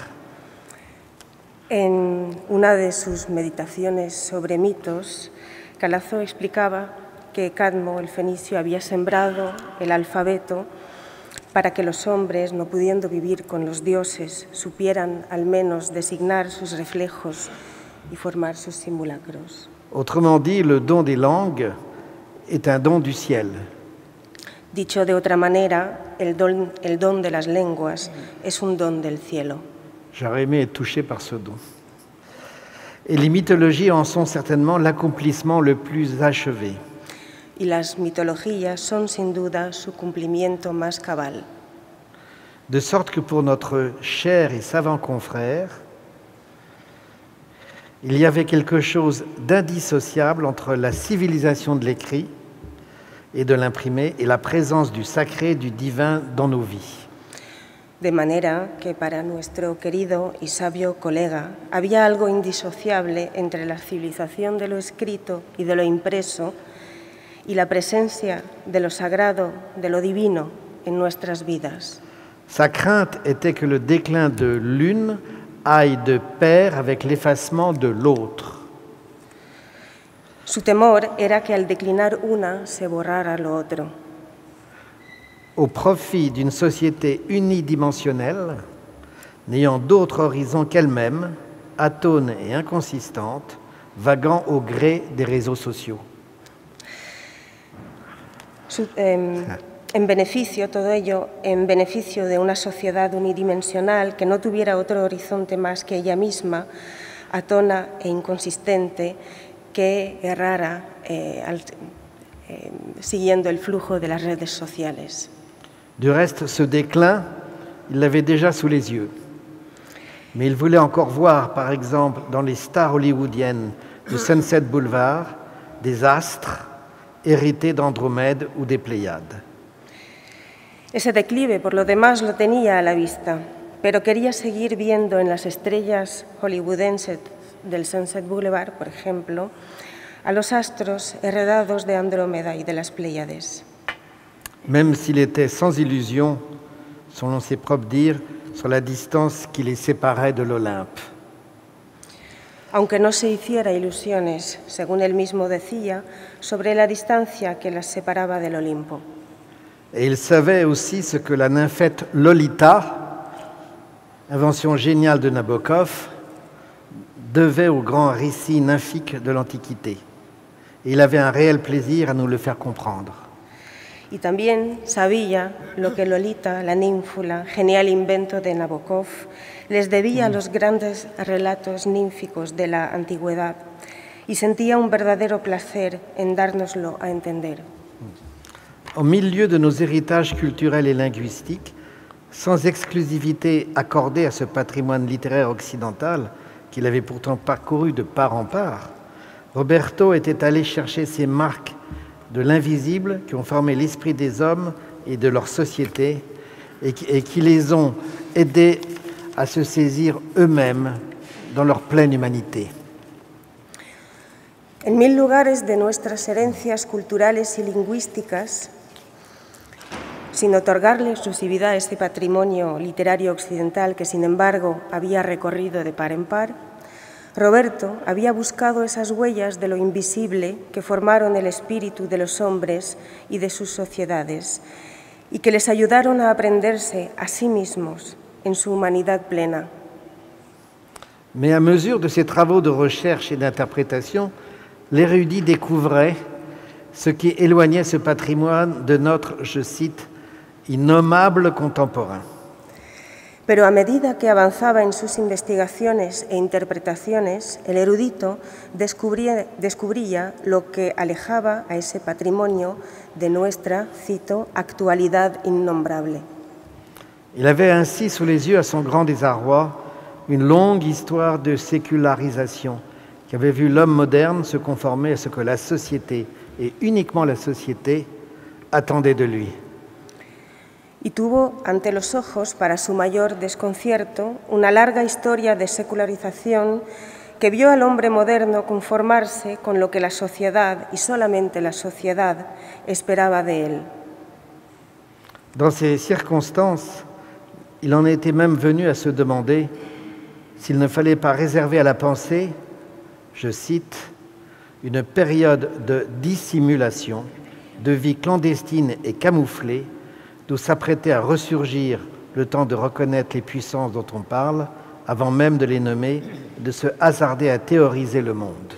En una de sus meditaciones sobre mitos, Calazo explicaba que Cadmo, el fenicio, había sembrado el alfabeto para que los hombres, no pudiendo vivir con los dioses, supieran al menos designar sus reflejos y formar sus simulacros. Autrement dit, le don des langues est un don du ciel. Dicho de otra manera, el don, el don de las lenguas es un don del cielo. J'aurais aimé être touché par ce don. Et les mythologies en sont certainement l'accomplissement le plus achevé. Y las mitologías son sin duda su cumplimiento más cabal. De sorte que pour notre cher et savant confrère, il y avait quelque chose d'indissociable entre la civilisation de l'écrit et de l'imprimé et la présence du sacré, du divin dans nos vies. De manera que para nuestro querido y sabio colega había algo indisociable entre la civilización de lo escrito y de lo impreso y la presencia de lo sagrado, de lo divino en nuestras vidas. Sa crainte était que le déclin de l'une aille de pair avec l'effacement de l'autre. Su temor era que al declinar una se borrara lo otro. Au profit d'une société unidimensionnelle, n'ayant d'autre horizon qu'elle-même, atone et inconsistante, vaguant au gré des réseaux sociaux. Su, eh, en beneficio, todo ello, en beneficio de una sociedad unidimensional que no tuviera otro horizonte más que ella misma, atona e inconsistente, que errara eh, al, eh, siguiendo el flujo de las redes sociales. Du reste, ce déclin, il l'avait déjà sous les yeux. Mais il voulait encore voir, par exemple, dans les stars hollywoodiennes de Sunset Boulevard, des astres hérités d'Andromède ou des Pléiades. Ese declive, por lo demás, lo tenía a la vista, pero quería seguir viendo en las estrellas hollywoodenses del Sunset Boulevard, por ejemplo, a los astros heredados de Andrómeda y de las Pléiades. Même s'il était sans illusion, selon ses propres dires, sur la distance qui les séparait de l'Olympe. Aunque no se hiciera ilusiones, según él mismo decía, sobre la distancia que las separaba del Olimpo. Et il savait aussi ce que la nymphette Lolita, invention géniale de Nabokov, devait au grand récit nymphique de l'Antiquité. Et il avait un réel plaisir à nous le faire comprendre. Y también sabía lo que Lolita, la ninfula, genial invento de Nabokov, les debía a los grandes relatos ninfícos de la antigüedad y sentía un verdadero placer en dárnoslo a entender. Au milieu de nos héritages culturels et linguistiques, sans exclusivité accordée à ce patrimoine littéraire occidental, qu'il avait pourtant parcouru de part en part, Roberto était allé chercher ces marques de l'invisible qui ont formé l'esprit des hommes et de leur société et qui, et qui les ont aidés à se saisir eux-mêmes dans leur pleine humanité. En mil lugares de nuestras herencias culturales y lingüísticas, sin otorgarle exclusividad a este patrimonio literario occidental que, sin embargo, había recorrido de par en par, Roberto había buscado esas huellas de lo invisible que formaron el espíritu de los hombres y de sus sociedades y que les ayudaron a aprenderse a sí mismos en su humanidad plena. Mais à mesure de ses travaux de recherche et d'interprétation, l'érudit découvrait ce qui éloignait ce patrimoine de notre, je cite, innommable contemporain. Pero a medida que avanzaba en sus investigaciones e interpretaciones, el erudito descubría, descubría lo que alejaba a ese patrimonio de nuestra, cito, actualidad innombrable. Il avait ainsi sous les yeux, à son grand désarroi, une longue histoire de sécularisation qui avait vu l'homme moderne se conformer à ce que la société, et uniquement la société, attendait de lui. Y tuvo ante los ojos, para su mayor desconcierto, una larga historia de secularización que vio al hombre moderno conformarse con lo que la sociedad, y solamente la sociedad, esperaba de él. Dans ces circonstances, il en était même venu à se demander s'il ne fallait pas réserver à la pensée, je cite, une période de dissimulation, de vie clandestine et camouflée, d'où s'apprêter à ressurgir le temps de reconnaître les puissances dont on parle, avant même de les nommer, de se hasarder à théoriser le monde.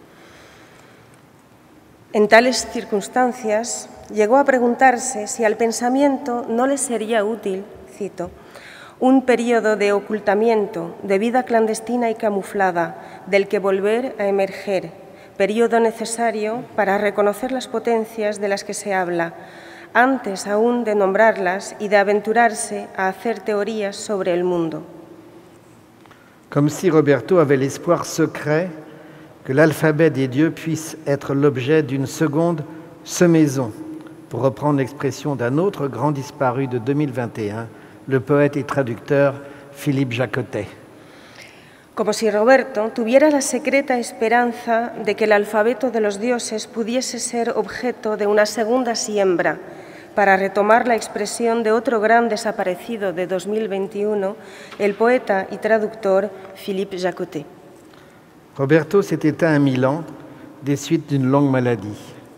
En tales circunstancias, llegó a preguntarse si al pensamiento no le sería útil, cito, un periodo de ocultamiento, de vida clandestina y camuflada, del que volver a emerger, periodo necesario para reconocer las potencias de las que se habla, antes aún de nombrarlas y de aventurarse a hacer teorías sobre el mundo. Comme si Roberto avait l'espoir secret que l'alphabet des dieux puisse être l'objet d'une seconde semaison, pour reprendre l'expression d'un autre grand disparu de deux mille vingt et un, le poète et traducteur Philippe Jacotet. Como si Roberto tuviera la secreta esperanza de que el alfabeto de los dioses pudiese ser objeto de una segunda siembra, para retomar la expresión de otro gran desaparecido de dos mil veintiuno, el poeta y traductor Philippe Jacotet. Roberto s'est éteint à Milan des suites d'une longue maladie.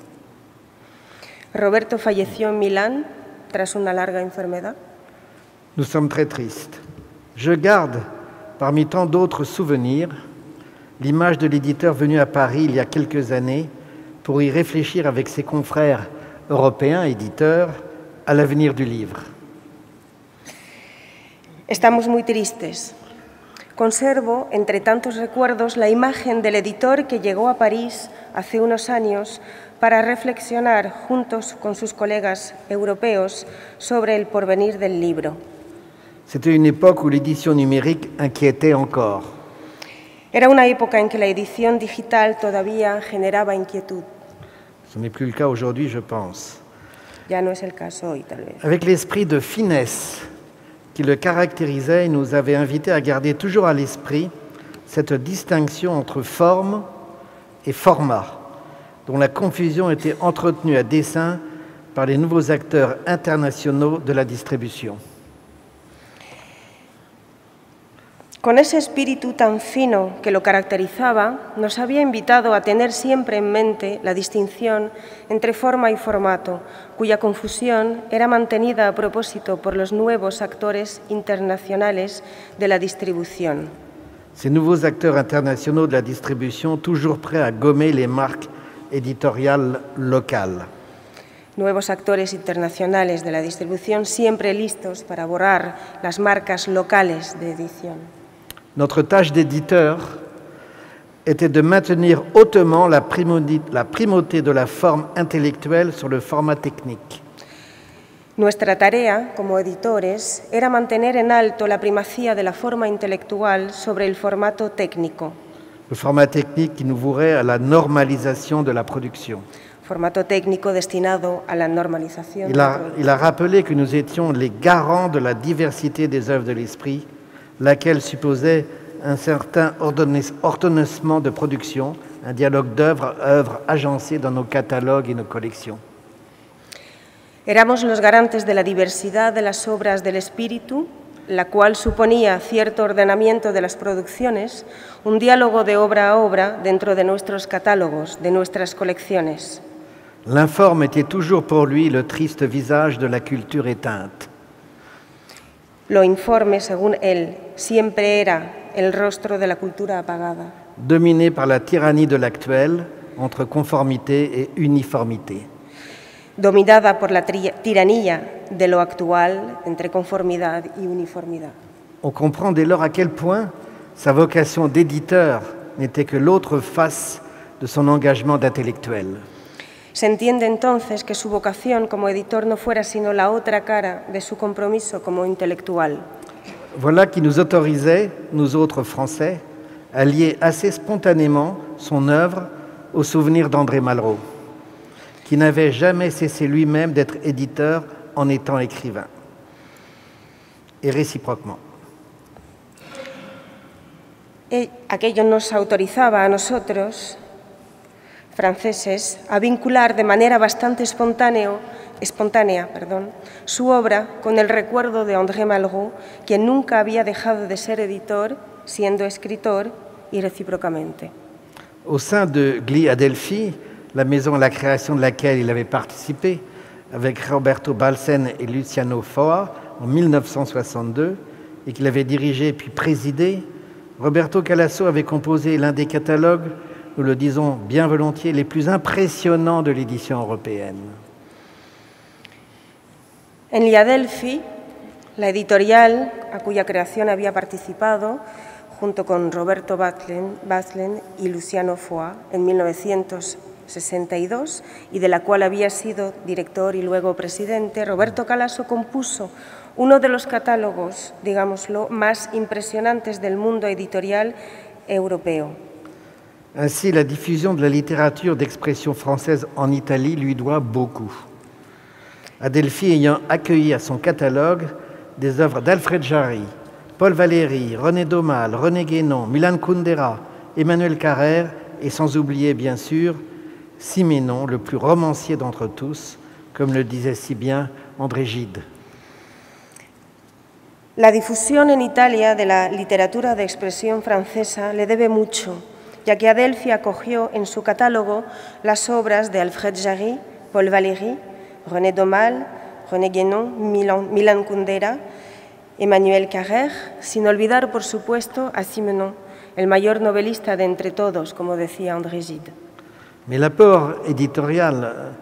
Roberto falleció en Milán tras una larga enfermedad. Nous sommes très tristes. Je garde, parmi tant d'autres souvenirs, l'image de l'éditeur venu à Paris il y a quelques années pour y réfléchir avec ses confrères européens éditeurs à l'avenir du livre. Estamos muy tristes. Conservo, entre tantos recuerdos, la imagen del editor que llegó a París hace unos años para reflexionar juntos con sus colegas europeos sobre el porvenir del libro. C'était une époque où l'édition numérique inquiétait encore. Era una época en que la edición digital todavía generaba inquietud. Ce n'est plus le cas aujourd'hui, je pense. Ya no es el caso hoy, tal vez. Avec l'esprit de finesse qui le caractérisait, il nous avait invités à garder toujours à l'esprit cette distinction entre forme et format, dont la confusion était entretenue à dessein par les nouveaux acteurs internationaux de la distribution. Con ese espíritu tan fino que lo caracterizaba, nos había invitado a tener siempre en mente la distinción entre forma y formato, cuya confusión era mantenida a propósito por los nuevos actores internacionales de la distribución. Ces nouveaux acteurs internationaux de la distribution, toujours prêts à gommer les marques éditoriales locales. Nuevos actores internacionales de la distribución siempre listos para borrar las marcas locales de edición. Notre tâche d'éditeur était de maintenir hautement la primauté, la primauté de la forme intellectuelle sur le format technique. Nuestra tarea, como editores, era mantener en alto la primacía de la forma intelectual sobre el formato técnico. Le format technique qui nous vouerait à la normalisation de la production. Formato técnico destinado a la normalización. Il a, il a rappelé que nous étions les garants de la diversité des œuvres de l'esprit, laquelle supposait un certain ordonnancement de production, un dialogue d'œuvres, œuvres agencées dans nos catalogues et nos collections. Éramos los garantes de la diversidad de las obras del espíritu, la cual suponía cierto ordenamiento de las producciones, un diálogo de obra a obra dentro de nuestros catálogos, de nuestras colecciones. L'informe était toujours pour lui le triste visage de la culture éteinte. Lo informe, según él, siempre era el rostro de la cultura apagada. Dominé par la tyrannie de l'actuel, entre conformité et uniformité. Dominada por la tiranía de lo actual, entre conformidad y uniformidad. On comprend dès lors à quel point sa vocation d'éditeur n'était que l'autre face de son engagement d'intellectuel. Se entiende entonces que su vocación como editor no fuera sino la otra cara de su compromiso como intelectual. Voilà qui nous autorisait, nous autres Français, à lier assez spontanément son œuvre au souvenir d'André Malraux, qui n'avait jamais cessé lui-même d'être éditeur en étant écrivain, et réciproquement. Y aquello nos autorizaba a nosotros, franceses, a vincular de manera bastante espontáneo, espontánea perdón, su obra con el recuerdo de André Malraux, quien nunca había dejado de ser editor, siendo escritor, y recíprocamente. Au sein de Gli Adelphi, la maison à la création de laquelle il avait participé, avec Roberto Balsen et Luciano Foa en mille neuf cent soixante-deux, et qu'il avait dirigé puis présidé, Roberto Calasso avait composé l'un des catalogues, nous le disons bien volontiers, les plus impressionnants de l'édition européenne. En Gli Adelphi, la editorial a cuya creación había participado, junto con Roberto Balsen y Luciano Foa, en mil novecientos sesenta y dos, y de la cual había sido director y luego presidente, Roberto Calasso compuso uno de los catálogos, digámoslo, más impresionantes del mundo editorial europeo. Ainsi, la diffusion de la littérature d'expression française en Italie lui doit beaucoup. Adelphi ayant accueilli à son catalogue des œuvres d'Alfred Jarry, Paul Valéry, René Daumal, René Guénon, Milan Kundera, Emmanuel Carrère et sans oublier bien sûr Siménon, le plus romancier d'entre tous, comme le disait si bien André Gide. La difusión en Italia de la literatura de expresión francesa le debe mucho, ya que Adelphi acogió en su catálogo las obras de Alfred Jarry, Paul Valéry, René Daumal, René Guénon, Milan, Milan Kundera, Emmanuel Carrère, sin olvidar, por supuesto, a Simenon, el mayor novelista de entre todos, como decía André Gide. Mais l'apport éditorial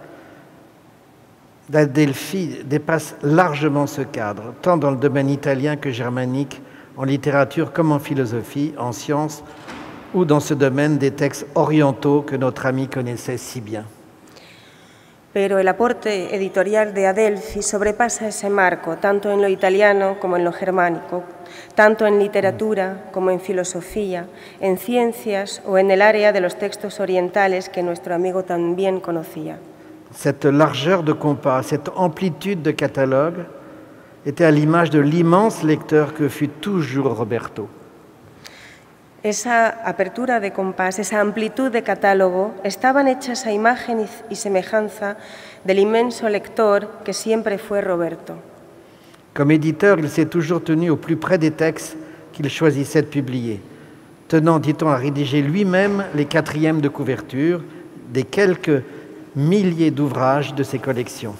d'Adelphi dépasse largement ce cadre, tant dans le domaine italien que germanique, en littérature comme en philosophie, en sciences, ou dans ce domaine des textes orientaux que notre ami connaissait si bien. Pero el aporte editorial de Adelphi sobrepasa ese marco, tanto en lo italiano como en lo germánico, tanto en literatura como en filosofía, en ciencias o en el área de los textos orientales que nuestro amigo también conocía. Cette largeur de compas, cette amplitude de catalogue était à l'image de l'immense lecteur que fut toujours Roberto. Esa apertura de compás, esa amplitud de catálogo, estaban hechas a imagen y semejanza del inmenso lector que siempre fue Roberto. Comme éditeur, il s'est toujours tenu au plus près des textes qu'il choisissait de publier, tenant, dit-on, à rédiger lui-même les quatrièmes de couverture des quelques milliers d'ouvrages de ses collections.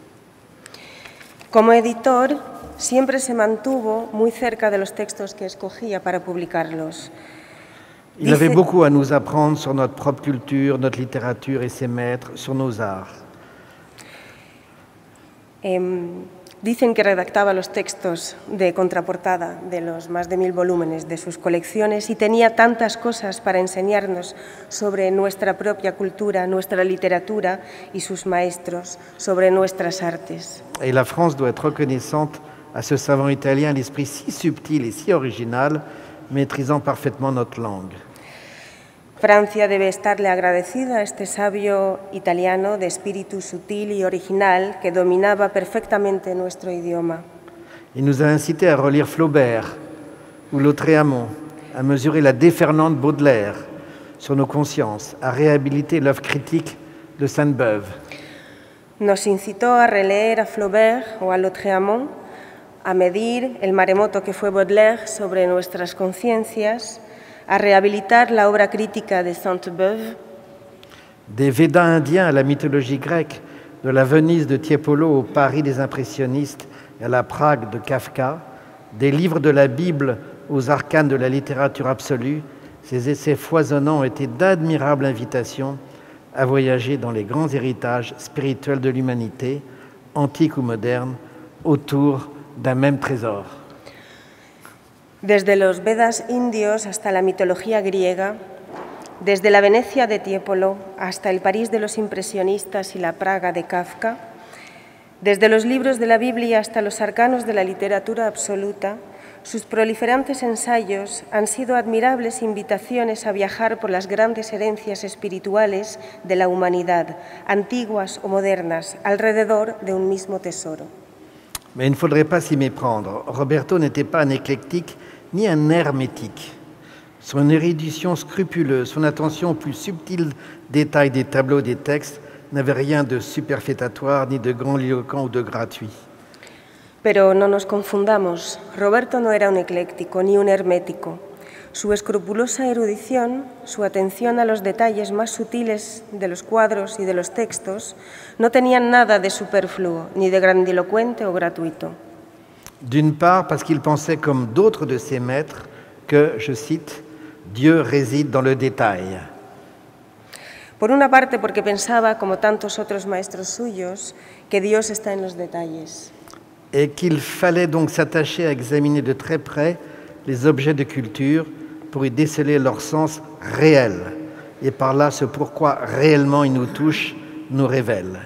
Como editor, siempre se mantuvo muy cerca de los textos que escogía para publicarlos. Il Dice... avait beaucoup à nous apprendre sur notre propre culture, notre littérature et ses maîtres, sur nos arts. Eh, Dicen que redactaba los textos de contraportada de los más de mil volúmenes de sus colecciones y tenía tantas cosas para enseñarnos sobre nuestra propia cultura, nuestra literatura y sus maestros, sobre nuestras artes. Et la France doit être reconnaissante à ce savant italien, l'esprit si subtil et si original, maîtrisant parfaitement notre langue. Francia debe estarle agradecida a este sabio italiano de espíritu sutil y original que dominaba perfectamente nuestro idioma. Il nous a incité à relire Flaubert ou Lautréamont, à mesurer la déferlante Baudelaire sur nos consciences, à réhabiliter l'œuvre critique de Sainte-Beuve. Nos incitó a releer a Flaubert o a Lautréamont, a medir el maremoto que fue Baudelaire sobre nuestras conciencias, a rehabilitar la obra crítica de Sainte-Beuve. Des Védas indiens à la mythologie grecque, de la Venise de Tiepolo au Paris des impressionnistes et à la Prague de Kafka, des livres de la Bible aux arcanes de la littérature absolue, ces essais foisonnants ont été d'admirables invitations à voyager dans les grands héritages spirituels de l'humanité, antiques ou modernes, autour d'un même trésor. Desde los Vedas indios hasta la mitología griega, desde la Venecia de Tiepolo hasta el París de los impresionistas y la Praga de Kafka, desde los libros de la Biblia hasta los arcanos de la literatura absoluta, sus proliferantes ensayos han sido admirables invitaciones a viajar por las grandes herencias espirituales de la humanidad, antiguas o modernas, alrededor de un mismo tesoro. Mais il ne faudrait pas s'y méprendre. Roberto n'était pas un éclectique ni un hermétique. Son érudition scrupuleuse, son attention aux plus subtils détails des tableaux et des textes n'avait rien de superfétatoire, ni de grandiloquent ou de gratuit. Pero no nos confundamos, Roberto no era un ecléctico ni un hermético. Su escrupulosa erudición, su atención a los detalles más sutiles de los cuadros y de los textos, no tenían nada de superfluo, ni de grandilocuente o gratuito. D'une part, parce qu'il pensait comme d'autres de ses maîtres que, je cite, « Dieu réside dans le détail ». Por una parte, porque pensaba, como tantos otros maestros suyos, que Dios está en los detalles. Et qu'il fallait donc s'attacher à examiner de très près les objets de culture pour y déceler leur sens réel, et par là ce pourquoi réellement ils nous touchent, nous révèlent.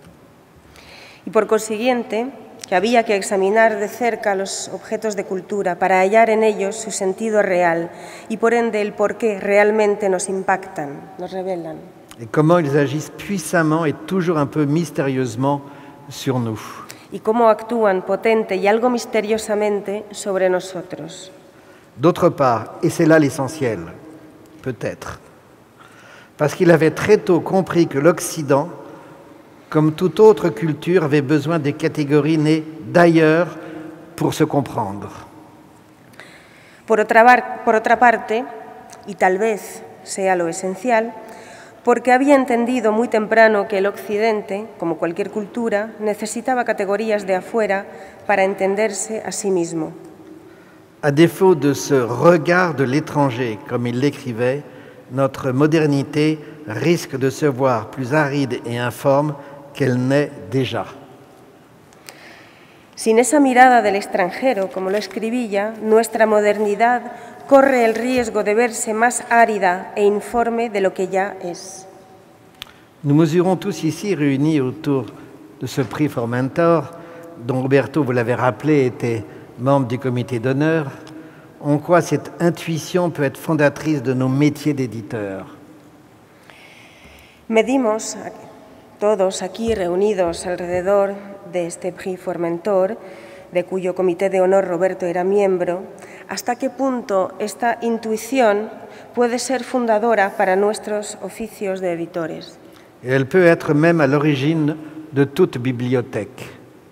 Y por consiguiente, que había que examinar de cerca los objetos de cultura para hallar en ellos su sentido real y por ende el por qué realmente nos impactan, nos revelan. Et comment ils agissent puissamment et toujours un peu mystérieusement sur nous. Y cómo actúan potente y algo misteriosamente sobre nosotros. D'autre part, et c'est là l'essentiel, peut-être, parce qu'il avait très tôt compris que l'Occident, comme toute autre culture, avait besoin des catégories nées d'ailleurs pour se comprendre. Por otra, por otra parte, y tal vez sea lo esencial, porque había entendido muy temprano que el Occidente, como cualquier cultura, necesitaba categorías de afuera para entenderse a sí mismo. À défaut de ce regard de l'étranger, comme il l'écrivait, notre modernité risque de se voir plus aride et informe qu'elle n'est déjà. Sin esa mirada del extranjero, como lo escribía, nuestra modernidad corre el riesgo de verse más árida e informe de lo que ya es. Nous mesurons tous ici, réunis autour de ce prix Formentor, dont Roberto, vous l'avez rappelé, était membre du comité d'honneur, en quoi cette intuition peut être fondatrice de nos métiers d'éditeurs. Medimos, todos aquí reunidos alrededor de este prix Formentor, de cuyo comité de honor Roberto era miembro, hasta qué punto esta intuición puede ser fundadora para nuestros oficios de editores. Et elle peut être même à l'origine de toute bibliothèque.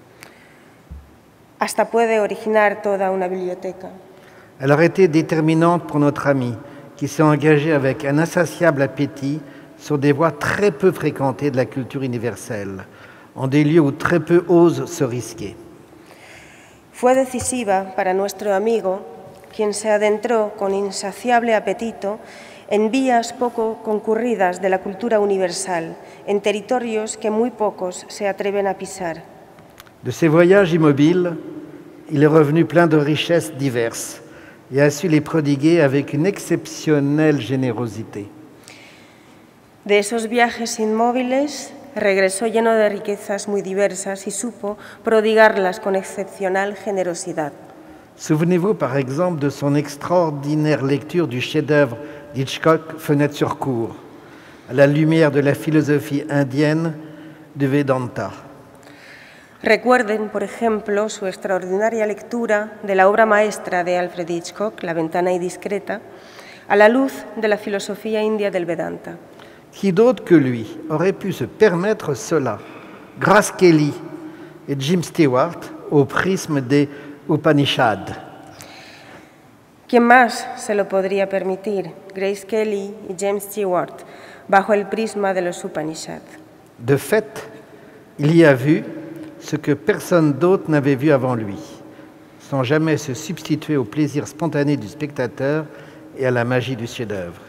Hasta puede originar toda una biblioteca. Elle aurait été déterminante pour notre ami, qui s'est engagé avec un insatiable appétit sur des voies très peu fréquentées de la culture universelle, en des lieux où très peu osent se risquer. Fue decisiva para nuestro amigo, quien se adentró con insaciable apetito en vías poco concurridas de la cultura universal, en territorios que muy pocos se atreven a pisar. De ses voyages immobiles, il est revenu plein de richesses diverses et a su les prodiguer avec une exceptionnelle générosité. De esos viajes inmóviles, regresó lleno de riquezas muy diversas y supo prodigarlas con excepcional generosidad. Souvenez-vous par exemple de son extraordinaire lecture du chef-d'œuvre d'Hitchcock, Fenêtre sur cour, à la lumière de la philosophie indienne de Vedanta. Recuerden, por ejemplo, su extraordinaria lectura de la obra maestra de Alfred Hitchcock, La ventana indiscreta, a la luz de la filosofía india del Vedanta. Qui d'autre que lui aurait pu se permettre cela? Grace Kelly et Jim Stewart au prisme des Upanishads. ¿Quién más se lo podría permitir? Grace Kelly y James Stewart, bajo el prisma de los Upanishads. De fait, il y a vu ce que personne d'autre n'avait vu avant lui, sans jamais se substituer au plaisir spontané du spectateur et à la magie du chef-d'œuvre.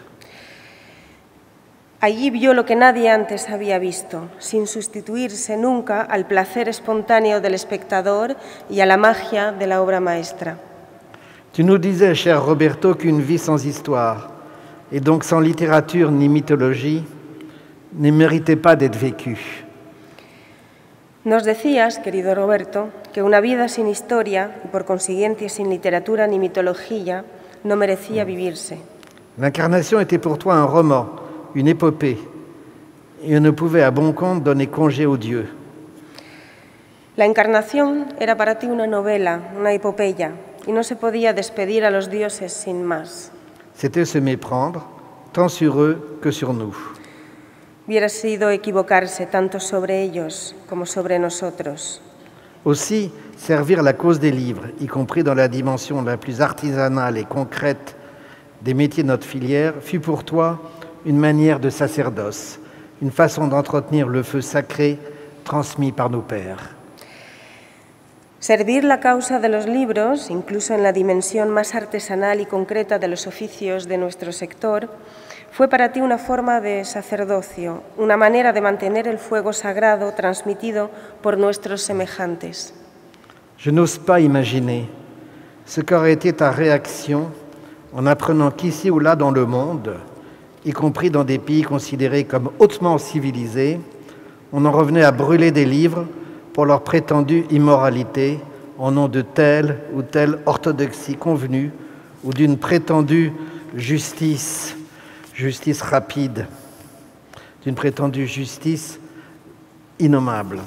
Allí vio lo que nadie antes había visto, sin sustituirse nunca al placer espontáneo del espectador y a la magia de la obra maestra. Tu nous disais, cher Roberto, qu'une vie sans histoire, et donc sans littérature ni mythologie, ne méritait pas d'être vécue. Nos decías, querido Roberto, que una vida sin historia y por consiguiente sin literatura ni mitología no merecía vivirse. L'incarnation était pour toi un roman, une épopée, et on ne pouvait à bon compte donner congé aux dieux. La encarnación era para ti una novela, una epopeya, y no se podía despedir a los dioses sin más. C'était se méprendre, tant sur eux que sur nous. Hubiera sido equivocarse tanto sobre ellos como sobre nosotros. Aussi, servir la cause des livres, y compris dans la dimension la plus artisanale et concrète des métiers de notre filière, fut pour toi une manière de sacerdoce, une façon d'entretenir le feu sacré transmis par nos pères. Servir la causa de los libros, incluso en la dimensión más artesanal y concreta de los oficios de nuestro sector, fue para ti una forma de sacerdocio, una manera de mantener el fuego sagrado transmitido por nuestros semejantes. Je n'ose pas imaginer ce qu'aurait été ta réaction en apprenant qu'ici ou là dans le monde, y compris dans des pays considérés comme hautement civilisés, on en revenait à brûler des livres pour leur prétendue immoralité au nom de telle ou telle orthodoxie convenue ou d'une prétendue justice, justice rapide, d'une prétendue justice innommable.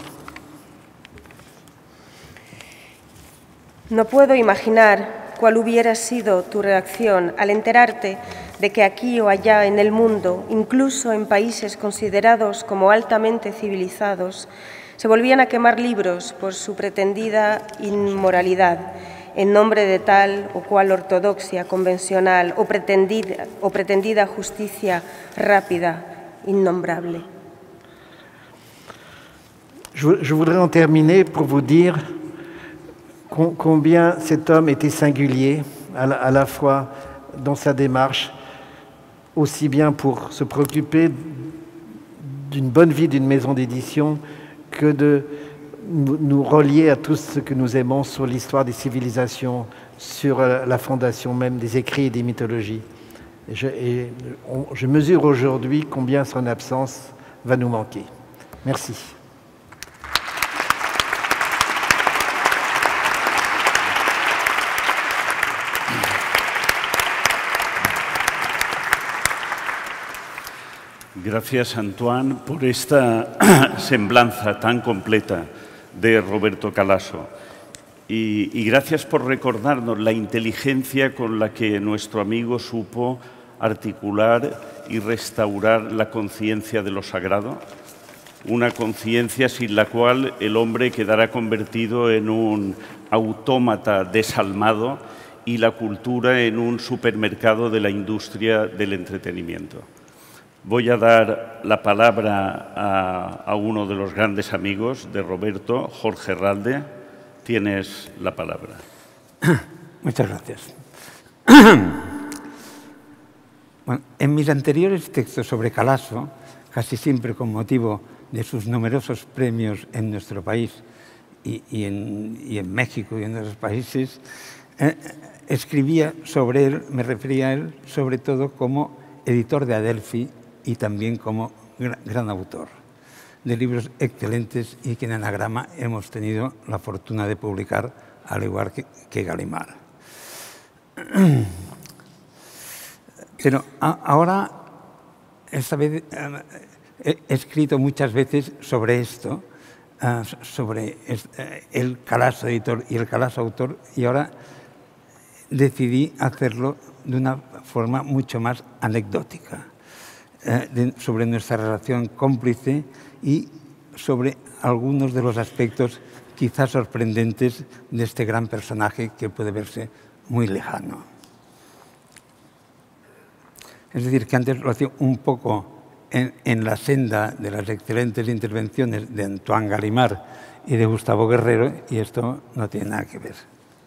No puedo imaginar cuál hubiera sido tu reacción al enterarte de que aquí o allá en el mundo, incluso en países considerados como altamente civilizados, se volvían a quemar libros por su pretendida inmoralidad, en nombre de tal o cual ortodoxia convencional o pretendida, o pretendida justicia rápida, innombrable. Je, je voudrais en terminer pour vous dire combien cet homme était singulier, à la, à la fois dans sa démarche, aussi bien pour se préoccuper d'une bonne vie d'une maison d'édition que de nous relier à tout ce que nous aimons sur l'histoire des civilisations, sur la fondation même des écrits et des mythologies. Et je, et on, je mesure aujourd'hui combien son absence va nous manquer. Merci. Gracias, Antoine, por esta semblanza tan completa de Roberto Calasso. Y, y gracias por recordarnos la inteligencia con la que nuestro amigo supo articular y restaurar la conciencia de lo sagrado, una conciencia sin la cual el hombre quedará convertido en un autómata desalmado y la cultura en un supermercado de la industria del entretenimiento. Voy a dar la palabra a, a uno de los grandes amigos de Roberto, Jorge Herralde. Tienes la palabra. Muchas gracias. Bueno, en mis anteriores textos sobre Calasso, casi siempre con motivo de sus numerosos premios en nuestro país y, y, en, y en México y en otros países, eh, escribía sobre él, me refería a él sobre todo como editor de Adelphi y también como gran, gran autor de libros excelentes y que en Anagrama hemos tenido la fortuna de publicar, al igual que, que Gallimard. Pero a, ahora, esta vez, eh, he escrito muchas veces sobre esto, uh, sobre este, el Calaso editor y el Calaso autor, y ahora decidí hacerlo de una forma mucho más anecdótica, eh, de, sobre nuestra relación cómplice y sobre algunos de los aspectos quizás sorprendentes de este gran personaje que puede verse muy lejano. Es decir, que antes lo hacía un poco en, en la senda de las excelentes intervenciones de Antoine Gallimard y de Gustavo Guerrero, y esto no tiene nada que ver.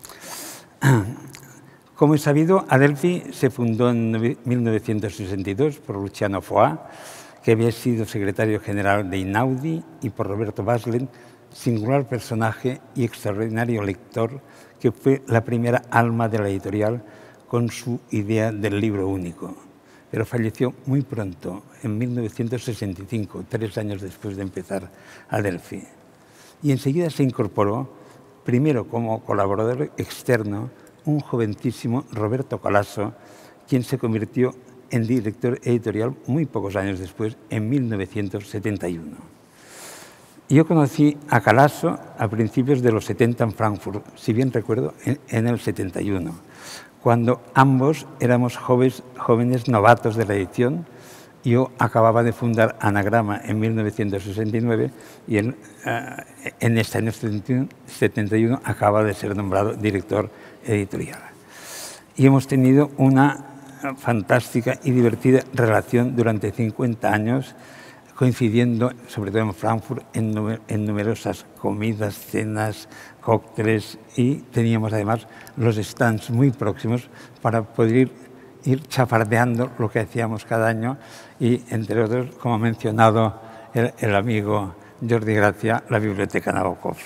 Como es sabido, Adelphi se fundó en mil novecientos sesenta y dos por Luciano Foà, que había sido secretario general de Einaudi, y por Roberto Baslen, singular personaje y extraordinario lector, que fue la primera alma de la editorial con su idea del libro único. Pero falleció muy pronto, en mil novecientos sesenta y cinco, tres años después de empezar Adelphi. Y enseguida se incorporó, primero como colaborador externo, un jovencísimo Roberto Calaso, quien se convirtió en director editorial muy pocos años después, en mil novecientos setenta y uno. Yo conocí a Calaso a principios de los setenta en Frankfurt, si bien recuerdo, en, en el setenta y uno, cuando ambos éramos jóvenes, jóvenes novatos de la edición. Yo acababa de fundar Anagrama en mil novecientos sesenta y nueve y en, uh, en este año setenta y uno acaba de ser nombrado director editorial. Y hemos tenido una fantástica y divertida relación durante cincuenta años, coincidiendo, sobre todo en Frankfurt, en, numer en numerosas comidas, cenas, cócteles, y teníamos además los stands muy próximos para poder ir, ir chafardeando lo que hacíamos cada año y, entre otros, como ha mencionado el, el amigo Jordi Gracia, la Biblioteca Nabokov.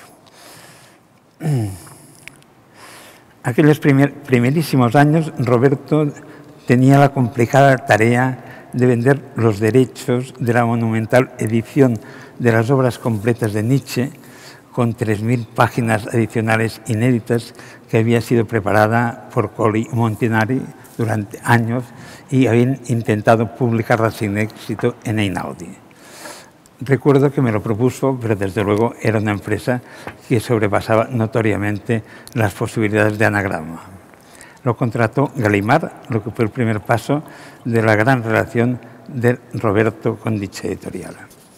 Aquellos primer, primerísimos años, Roberto tenía la complicada tarea de vender los derechos de la monumental edición de las obras completas de Nietzsche, con tres mil páginas adicionales inéditas que había sido preparada por Colli y Montinari durante años y habían intentado publicarla sin éxito en Einaudi. Recuerdo que me lo propuso, pero desde luego era una empresa que sobrepasaba notoriamente las posibilidades de Anagrama. Lo contrató Gallimard, lo que fue el primer paso de la gran relación de Roberto con dicha editorial.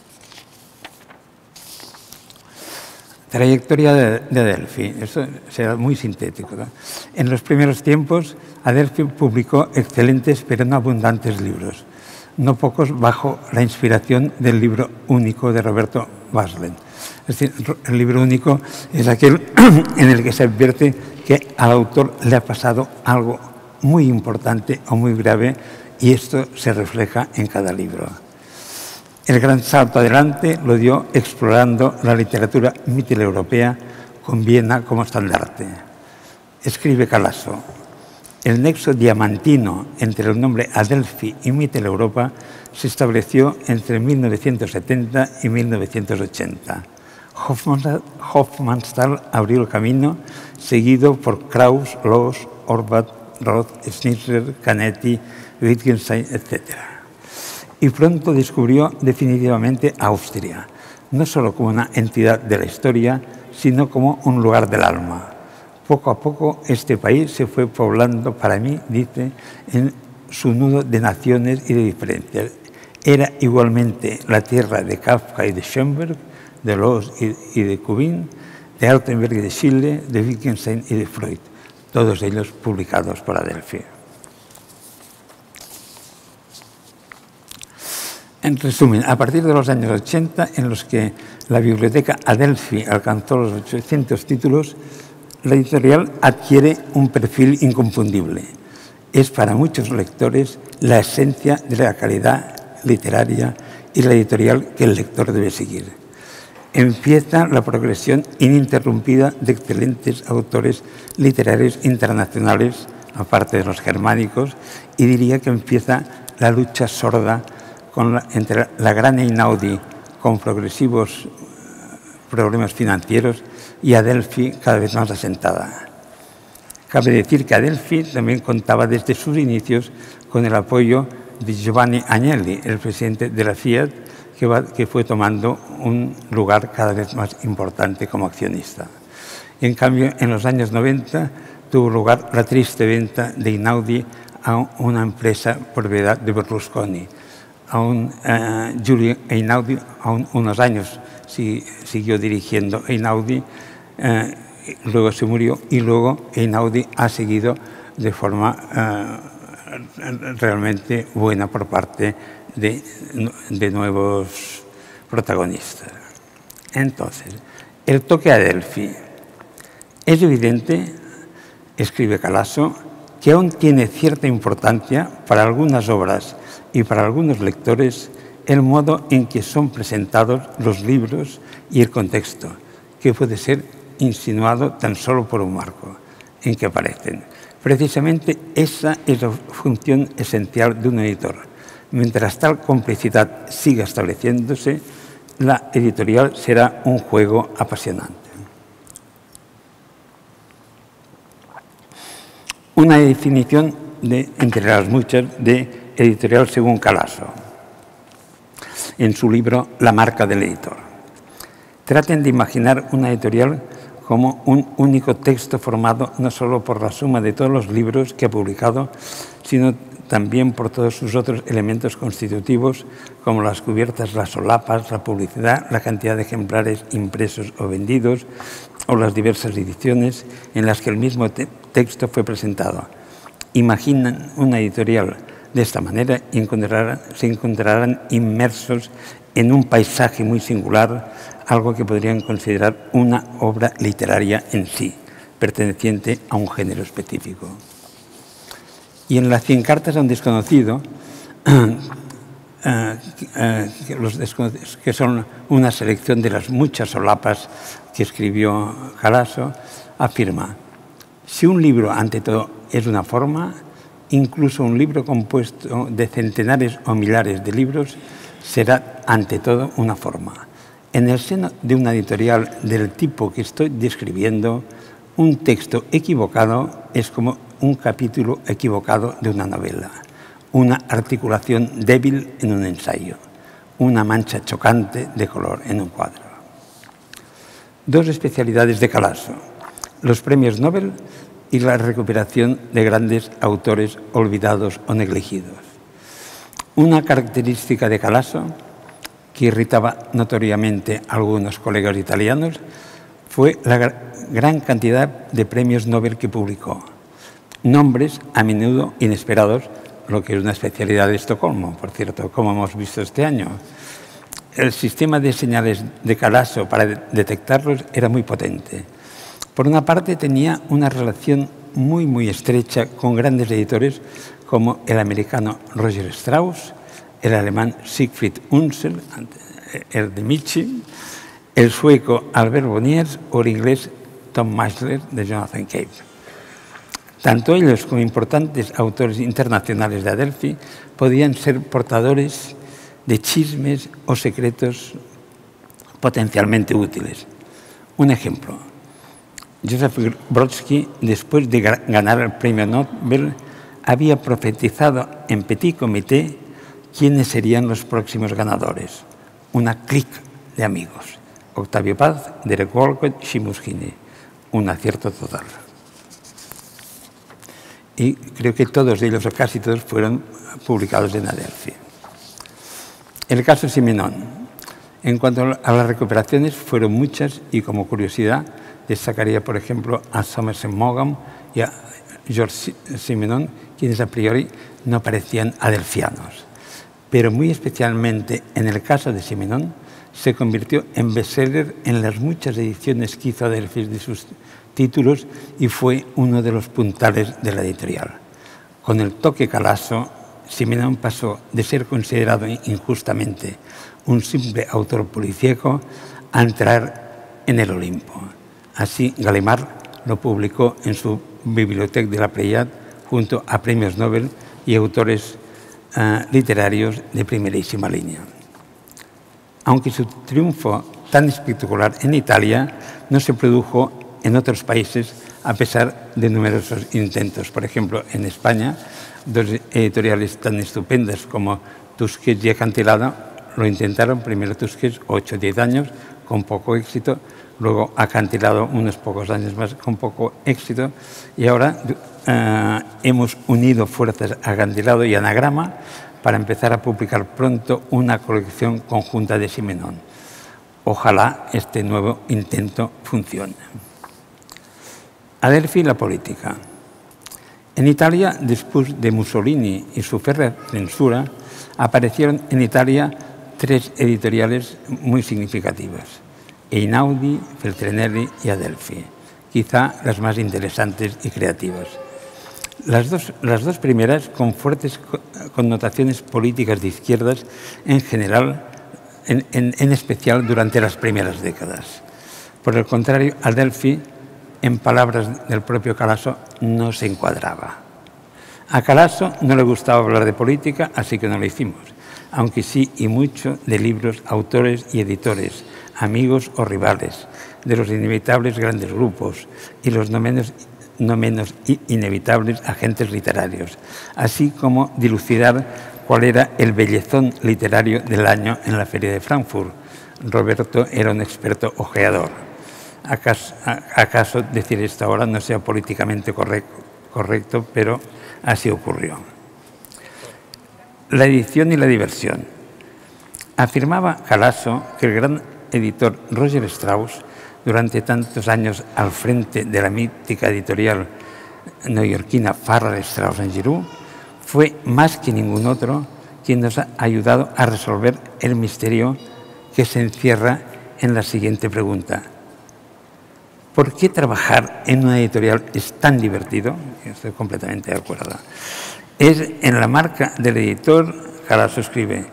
Trayectoria de, de Adelphi, eso será muy sintético, ¿no? En los primeros tiempos, Adelphi publicó excelentes pero no abundantes libros, no pocos bajo la inspiración del libro único de Roberto Baslen. Es decir, el libro único es aquel en el que se advierte que al autor le ha pasado algo muy importante o muy grave, y esto se refleja en cada libro. El gran salto adelante lo dio explorando la literatura mitteleuropea con Viena como estandarte. Escribe Calaso: el nexo diamantino entre el nombre Adelphi y Mitteleuropa se estableció entre mil novecientos setenta y mil novecientos ochenta. Hofmannsthal abrió el camino, seguido por Krauss, Loos, Horvath, Roth, Schnitzler, Canetti, Wittgenstein, etcétera. Y pronto descubrió definitivamente Austria, no solo como una entidad de la historia, sino como un lugar del alma. Poco a poco este país se fue poblando, para mí, dice, en su nudo de naciones y de diferencias. Era igualmente la tierra de Kafka y de Schoenberg, de Loos y de Kubin, de Altenberg y de Schiller, de Wittgenstein y de Freud, todos ellos publicados por Adelphi. En resumen, a partir de los años ochenta, en los que la biblioteca Adelphi alcanzó los ochocientos títulos, la editorial adquiere un perfil inconfundible. Es para muchos lectores la esencia de la calidad literaria y la editorial que el lector debe seguir. empieza la progresión ininterrumpida de excelentes autores literarios internacionales, aparte de los germánicos, y diría que empieza la lucha sorda con la, entre la gran Einaudi, con progresivos problemas financieros, y Adelphi cada vez más asentada. Cabe decir que Adelphi también contaba desde sus inicios con el apoyo de Giovanni Agnelli, el presidente de la Fiat, que, va, que fue tomando un lugar cada vez más importante como accionista. En cambio, en los años noventa tuvo lugar la triste venta de Einaudi a una empresa propiedad de Berlusconi. Aún uh, Giulio Einaudi, aún unos años si, siguió dirigiendo Einaudi, uh, luego se murió y luego Einaudi ha seguido de forma uh, realmente buena por parte de, de nuevos protagonistas. Entonces, el toque Adelphi. Es evidente, escribe Calasso, que aún tiene cierta importancia para algunas obras y para algunos lectores el modo en que son presentados los libros y el contexto, que puede ser insinuado tan solo por un marco en que aparecen. Precisamente esa es la función esencial de un editor. Mientras tal complicidad siga estableciéndose, la editorial será un juego apasionante. Una definición, de, entre las muchas, de editorial según Calasso, en su libro La marca del editor. Traten de imaginar una editorial como un único texto formado no solo por la suma de todos los libros que ha publicado, sino también por todos sus otros elementos constitutivos, como las cubiertas, las solapas, la publicidad, la cantidad de ejemplares impresos o vendidos, o las diversas ediciones en las que el mismo te texto fue presentado. Imaginan una editorial de esta manera y encontrarán, se encontrarán inmersos en un paisaje muy singular, algo que podrían considerar una obra literaria en sí, perteneciente a un género específico. Y en las cien cartas a un desconocido, eh, eh, los desconocidos, que son una selección de las muchas solapas que escribió Calasso, afirma: si un libro, ante todo, es una forma, incluso un libro compuesto de centenares o millares de libros será, ante todo, una forma. En el seno de una editorial del tipo que estoy describiendo, un texto equivocado es como un capítulo equivocado de una novela, una articulación débil en un ensayo, una mancha chocante de color en un cuadro. Dos especialidades de Calasso: los premios Nobel y la recuperación de grandes autores olvidados o negligidos. Una característica de Calasso, que irritaba notoriamente a algunos colegas italianos, fue la gran cantidad de premios Nobel que publicó. Nombres a menudo inesperados, lo que es una especialidad de Estocolmo, por cierto, como hemos visto este año. El sistema de señales de Calasso para detectarlos era muy potente. Por una parte, tenía una relación muy, muy estrecha con grandes editores como el americano Roger Strauss, el alemán Siegfried Unsel, el de Michi, el sueco Albert Bonniers o el inglés Tom Meisler de Jonathan Cave. Tanto ellos como importantes autores internacionales de Adelphi podían ser portadores de chismes o secretos potencialmente útiles. Un ejemplo: Joseph Brodsky, después de ganar el premio Nobel, había profetizado en petit comité quiénes serían los próximos ganadores. Una clique de amigos: Octavio Paz, Derek Walcott, Seamus Heaney. Un acierto total. Y creo que todos ellos, o casi todos, fueron publicados en Adelphi. El caso Simenon. En cuanto a las recuperaciones, fueron muchas y, como curiosidad, destacaría, por ejemplo, a Somerset Maugham y a George Simenon, quienes a priori no parecían adelfianos. Pero muy especialmente en el caso de Simenon, se convirtió en bestseller en las muchas ediciones que hizo Adelphi de sus títulos y fue uno de los puntales de la editorial. Con el toque Calasso, Simenon pasó de ser considerado injustamente un simple autor policíaco a entrar en el Olimpo. Así, Gallimard lo publicó en su Bibliothèque de la Pléiade junto a premios Nobel y autores uh, literarios de primerísima línea. Aunque su triunfo tan espectacular en Italia no se produjo en otros países a pesar de numerosos intentos. Por ejemplo, en España, dos editoriales tan estupendas como Tusquets y Acantilado lo intentaron, primero Tusquets, ocho o diez años, con poco éxito, luego Acantilado unos pocos años más, con poco éxito, y ahora eh, hemos unido fuerzas Acantilado y Anagrama para empezar a publicar pronto una colección conjunta de Simenon. Ojalá este nuevo intento funcione. Adelphi y la política. En Italia, después de Mussolini y su férrea censura, aparecieron en Italia tres editoriales muy significativas: Einaudi, Feltrinelli y Adelphi, quizá las más interesantes y creativas. Las dos, las dos primeras con fuertes connotaciones políticas de izquierdas en general, en, en, en especial durante las primeras décadas. Por el contrario, Adelphi, en palabras del propio Calasso, no se encuadraba. A Calasso no le gustaba hablar de política, así que no lo hicimos, aunque sí y mucho de libros, autores y editores, amigos o rivales, de los inevitables grandes grupos y los no menos, no menos inevitables agentes literarios, así como dilucidar cuál era el bellezón literario del año en la Feria de Frankfurt. Roberto era un experto ojeador. ¿Acaso, acaso decir esto ahora no sea políticamente correcto, correcto, pero así ocurrió? La edición y la diversión. Afirmaba Calasso que el gran editor Roger Strauss, durante tantos años al frente de la mítica editorial neoyorquina Farrar, Straus and Giroux, fue más que ningún otro quien nos ha ayudado a resolver el misterio que se encierra en la siguiente pregunta: ¿por qué trabajar en una editorial es tan divertido? Estoy completamente de acuerdo. Es en la marca del editor. Calasso escribe: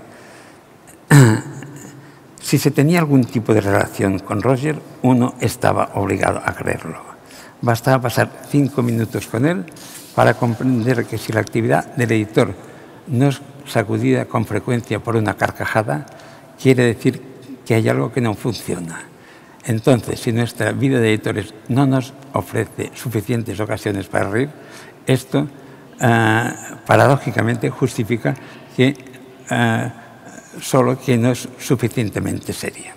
si se tenía algún tipo de relación con Roger, uno estaba obligado a creerlo. Bastaba pasar cinco minutos con él para comprender que si la actividad del editor no es sacudida con frecuencia por una carcajada, quiere decir que hay algo que no funciona. Entonces, si nuestra vida de editores no nos ofrece suficientes ocasiones para reír, esto uh, paradójicamente justifica que uh, solo que no es suficientemente seria.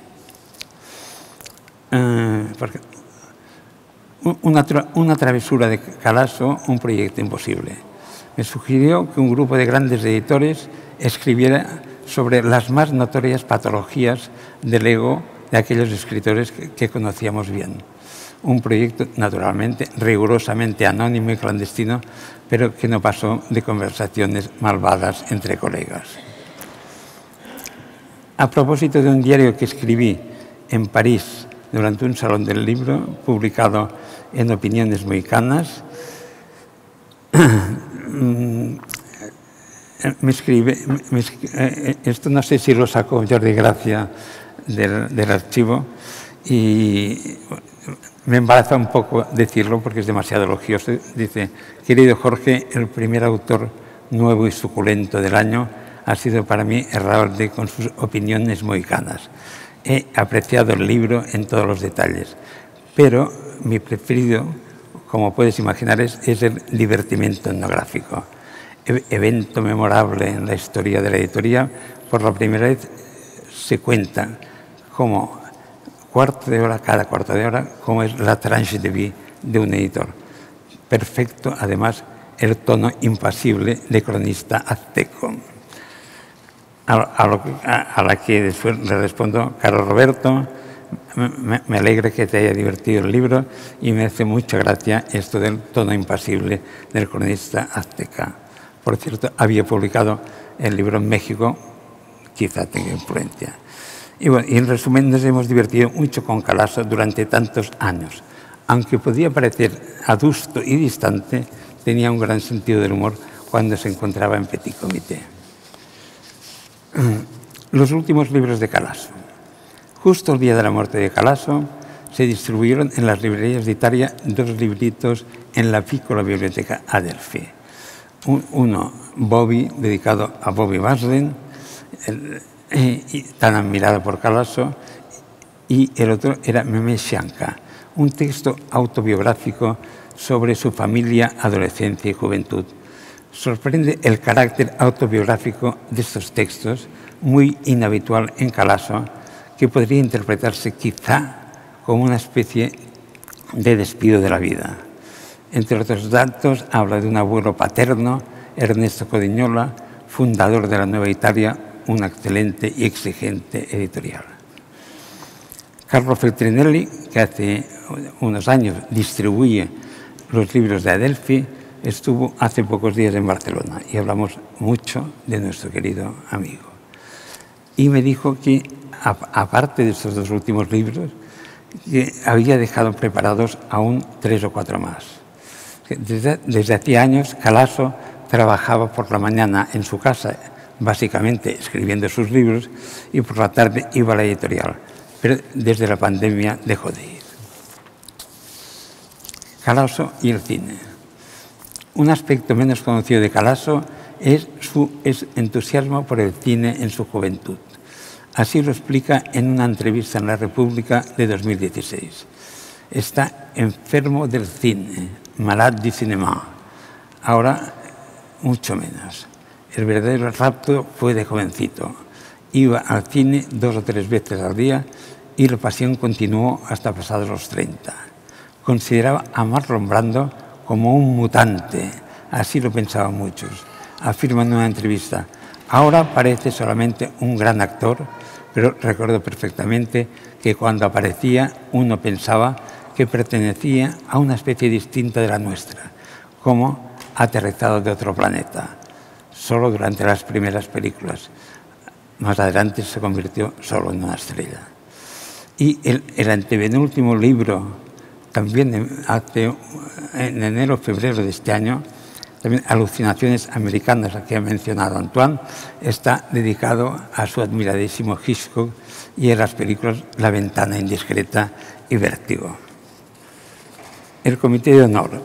Uh, porque una, tra una travesura de Calasso, un proyecto imposible. Me sugirió que un grupo de grandes editores escribiera sobre las más notorias patologías del ego de aquellos escritores que, que conocíamos bien. Un proyecto, naturalmente, rigurosamente anónimo y clandestino, pero que no pasó de conversaciones malvadas entre colegas. A propósito de un diario que escribí en París durante un salón del libro, publicado en Opiniones Mohicanas, me escribe, me, esto no sé si lo sacó Jordi Gracia del, del archivo, y me embaraza un poco decirlo porque es demasiado elogioso. Dice: querido Jorge, el primer autor nuevo y suculento del año ha sido para mí Erralde con sus Opiniones Mohicanas. He apreciado el libro en todos los detalles, pero mi preferido, como puedes imaginar, es, es el divertimento etnográfico. E evento memorable en la historia de la editorial. Por la primera vez se cuenta como cuarto de hora, cada cuarto de hora, como es la tranche de vie de un editor. Perfecto, además, el tono impasible de cronista azteco. A, a, lo, a, a la que después le respondo: caro Roberto, me, me alegra que te haya divertido el libro y me hace mucha gracia esto del tono impasible del cronista azteca. Por cierto, había publicado el libro en México, quizá tenga influencia. Y bueno, y en resumen, nos hemos divertido mucho con Calasso durante tantos años. Aunque podía parecer adusto y distante, tenía un gran sentido del humor cuando se encontraba en petit comité. Los últimos libros de Calasso. Justo el día de la muerte de Calasso, se distribuyeron en las librerías de Italia dos libritos en la piccola biblioteca Adelphi. Uno, Bobby, dedicado a Bobby Vaslen, el, eh, tan admirado por Calasso, y el otro era Memé Scianca, un texto autobiográfico sobre su familia, adolescencia y juventud. Sorprende el carácter autobiográfico de estos textos, muy inhabitual en Calasso, que podría interpretarse quizá como una especie de despido de la vida. Entre otros datos, habla de un abuelo paterno, Ernesto Codignola, fundador de la Nueva Italia, una excelente y exigente editorial. Carlo Feltrinelli, que hace unos años distribuye los libros de Adelphi, estuvo hace pocos días en Barcelona y hablamos mucho de nuestro querido amigo. Y me dijo que, aparte de estos dos últimos libros, que había dejado preparados aún tres o cuatro más. Desde, desde hacía años, Calasso trabajaba por la mañana en su casa, básicamente escribiendo sus libros, y por la tarde iba a la editorial, pero desde la pandemia dejó de ir. Calasso y el cine. Un aspecto menos conocido de Calasso es su es entusiasmo por el cine en su juventud. Así lo explica en una entrevista en La República de dos mil dieciséis. Está enfermo del cine, malade du cinéma. Ahora, mucho menos. El verdadero rapto fue de jovencito. Iba al cine dos o tres veces al día y la pasión continuó hasta pasados los treinta. Consideraba a Marlon Brando como un mutante. Así lo pensaban muchos. Afirma en una entrevista: ahora parece solamente un gran actor, pero recuerdo perfectamente que cuando aparecía uno pensaba que pertenecía a una especie distinta de la nuestra, como aterrizado de otro planeta. Solo durante las primeras películas. Más adelante se convirtió solo en una estrella. Y el, el antepenúltimo libro, también hace, en enero o febrero de este año, también Alucinaciones Americanas, la que ha mencionado Antoine, está dedicado a su admiradísimo Hitchcock y a las películas La ventana indiscreta y Vértigo. El Comité de Honor.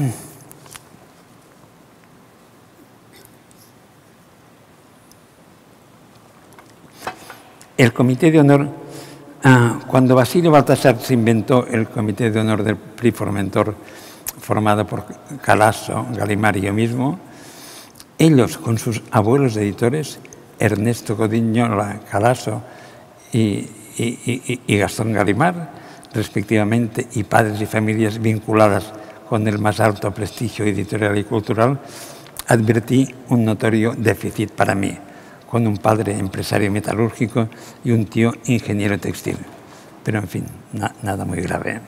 El Comité de Honor, ah, cuando Basilio Baltasar se inventó el Comité de Honor del Prix Formentor, formado por Calasso, Gallimard y yo mismo, ellos con sus abuelos editores, Ernesto Codignola Calasso y, y, y, y Gastón Gallimard, respectivamente, y padres y familias vinculadas con el más alto prestigio editorial y cultural, advertí un notorio déficit para mí, con un padre empresario metalúrgico y un tío ingeniero textil. Pero, en fin, na, nada muy grave.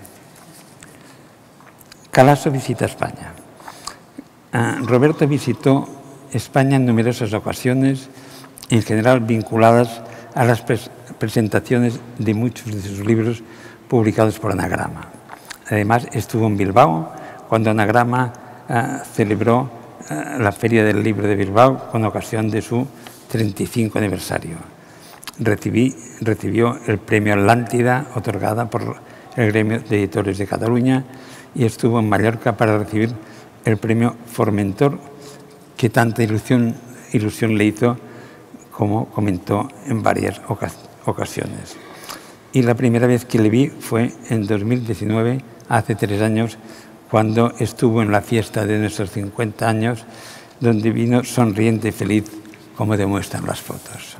Calasso visita España. Uh, Roberto visitó España en numerosas ocasiones, en general vinculadas a las pres presentaciones de muchos de sus libros publicados por Anagrama. Además, estuvo en Bilbao cuando Anagrama uh, celebró uh, la Feria del Libro de Bilbao con ocasión de su treinta y cinco aniversario. Recibí, recibió el premio Atlántida, otorgada por el Gremio de Editores de Cataluña, y estuvo en Mallorca para recibir el premio Formentor, que tanta ilusión, ilusión le hizo, como comentó en varias ocasiones. Y la primera vez que le vi fue en dos mil diecinueve, hace tres años, cuando estuvo en la fiesta de nuestros cincuenta años, donde vino sonriente y feliz, como demuestran las fotos.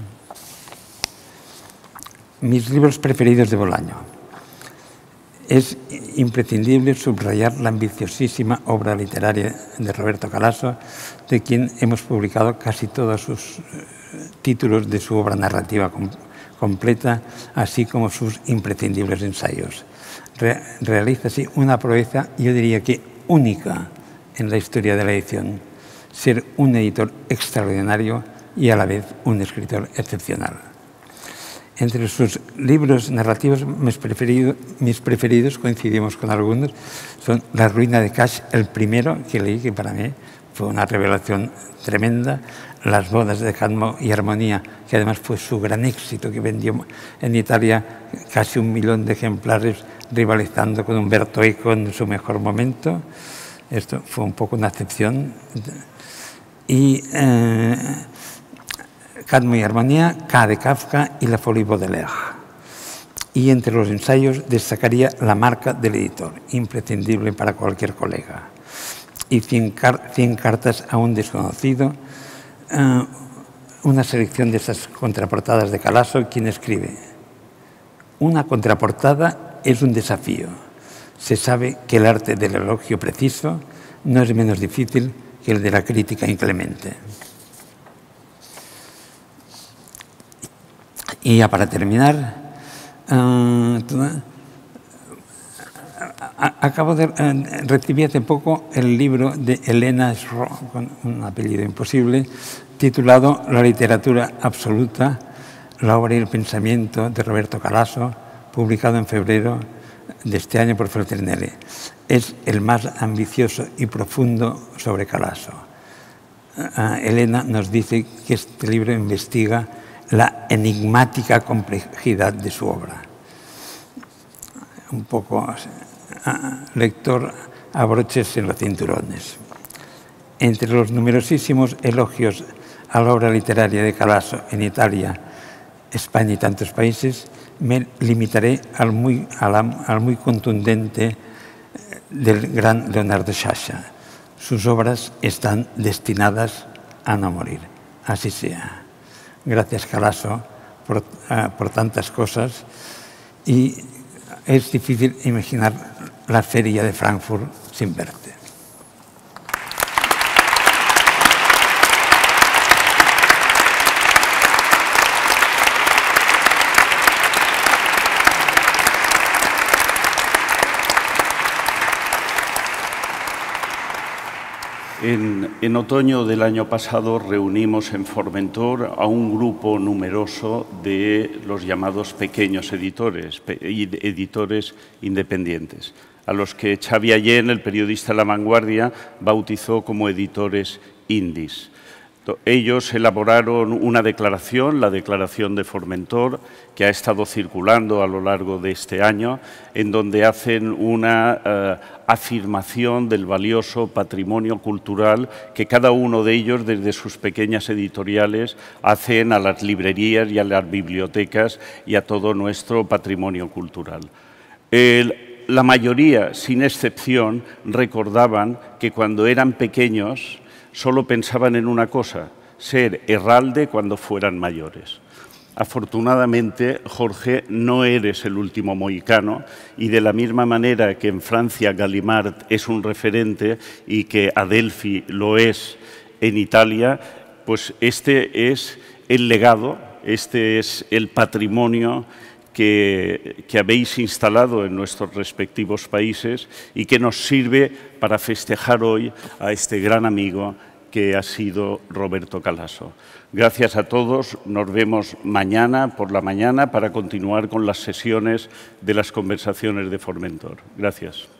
Mis libros preferidos de Bolaño. Es imprescindible subrayar la ambiciosísima obra literaria de Roberto Calasso, de quien hemos publicado casi todos sus títulos de su obra narrativa com completa, así como sus imprescindibles ensayos. Re realiza así una proeza, yo diría que única en la historia de la edición, ser un editor extraordinario y a la vez un escritor excepcional. Entre sus libros narrativos, mis preferidos, mis preferidos, coincidimos con algunos, son La ruina de Cash, el primero que leí, que para mí fue una revelación tremenda, Las bodas de Cadmo y Armonía, que además fue su gran éxito, que vendió en Italia casi un millón de ejemplares, rivalizando con Umberto Eco en su mejor momento. Esto fue un poco una excepción. Y eh, Cadmo y Armonía, K de Kafka y La Folie Baudelaire. Y entre los ensayos destacaría La marca del editor, imprescindible para cualquier colega. Y cien, car cien cartas a un desconocido, uh, una selección de esas contraportadas de Calasso, quien escribe: una contraportada es un desafío. Se sabe que el arte del elogio preciso no es menos difícil que el de la crítica inclemente. Y ya para terminar, uh, acabo de uh, recibí hace poco el libro de Elena Schro, con un apellido imposible, titulado La literatura absoluta, la obra y el pensamiento de Roberto Calasso, publicado en febrero de este año por Feltrinelli. Es el más ambicioso y profundo sobre Calasso. Uh, Elena nos dice que este libro investiga la enigmática complejidad de su obra. Un poco, uh, lector, abróchese los cinturones. Entre los numerosísimos elogios a la obra literaria de Calasso en Italia, España y tantos países, me limitaré al muy, al, al muy contundente del gran Leonardo Sciascia. Sus obras están destinadas a no morir. Así sea. Gracias, Calasso, por, uh, por tantas cosas. Y es difícil imaginar la feria de Frankfurt sin verte. En, en otoño del año pasado reunimos en Formentor a un grupo numeroso de los llamados pequeños editores, pe, editores independientes, a los que Xavi Allén, el periodista de La Vanguardia, bautizó como editores indies. Ellos elaboraron una declaración, la Declaración de Formentor, que ha estado circulando a lo largo de este año, en donde hacen una eh, afirmación del valioso patrimonio cultural que cada uno de ellos, desde sus pequeñas editoriales, hacen a las librerías y a las bibliotecas y a todo nuestro patrimonio cultural. El, la mayoría, sin excepción, recordaban que cuando eran pequeños solo pensaban en una cosa: ser herralde cuando fueran mayores. Afortunadamente, Jorge, no eres el último mohicano, y de la misma manera que en Francia Gallimard es un referente y que Adelphi lo es en Italia, pues este es el legado, este es el patrimonio Que, que habéis instalado en nuestros respectivos países y que nos sirve para festejar hoy a este gran amigo que ha sido Roberto Calasso. Gracias a todos, nos vemos mañana por la mañana para continuar con las sesiones de las conversaciones de Formentor. Gracias.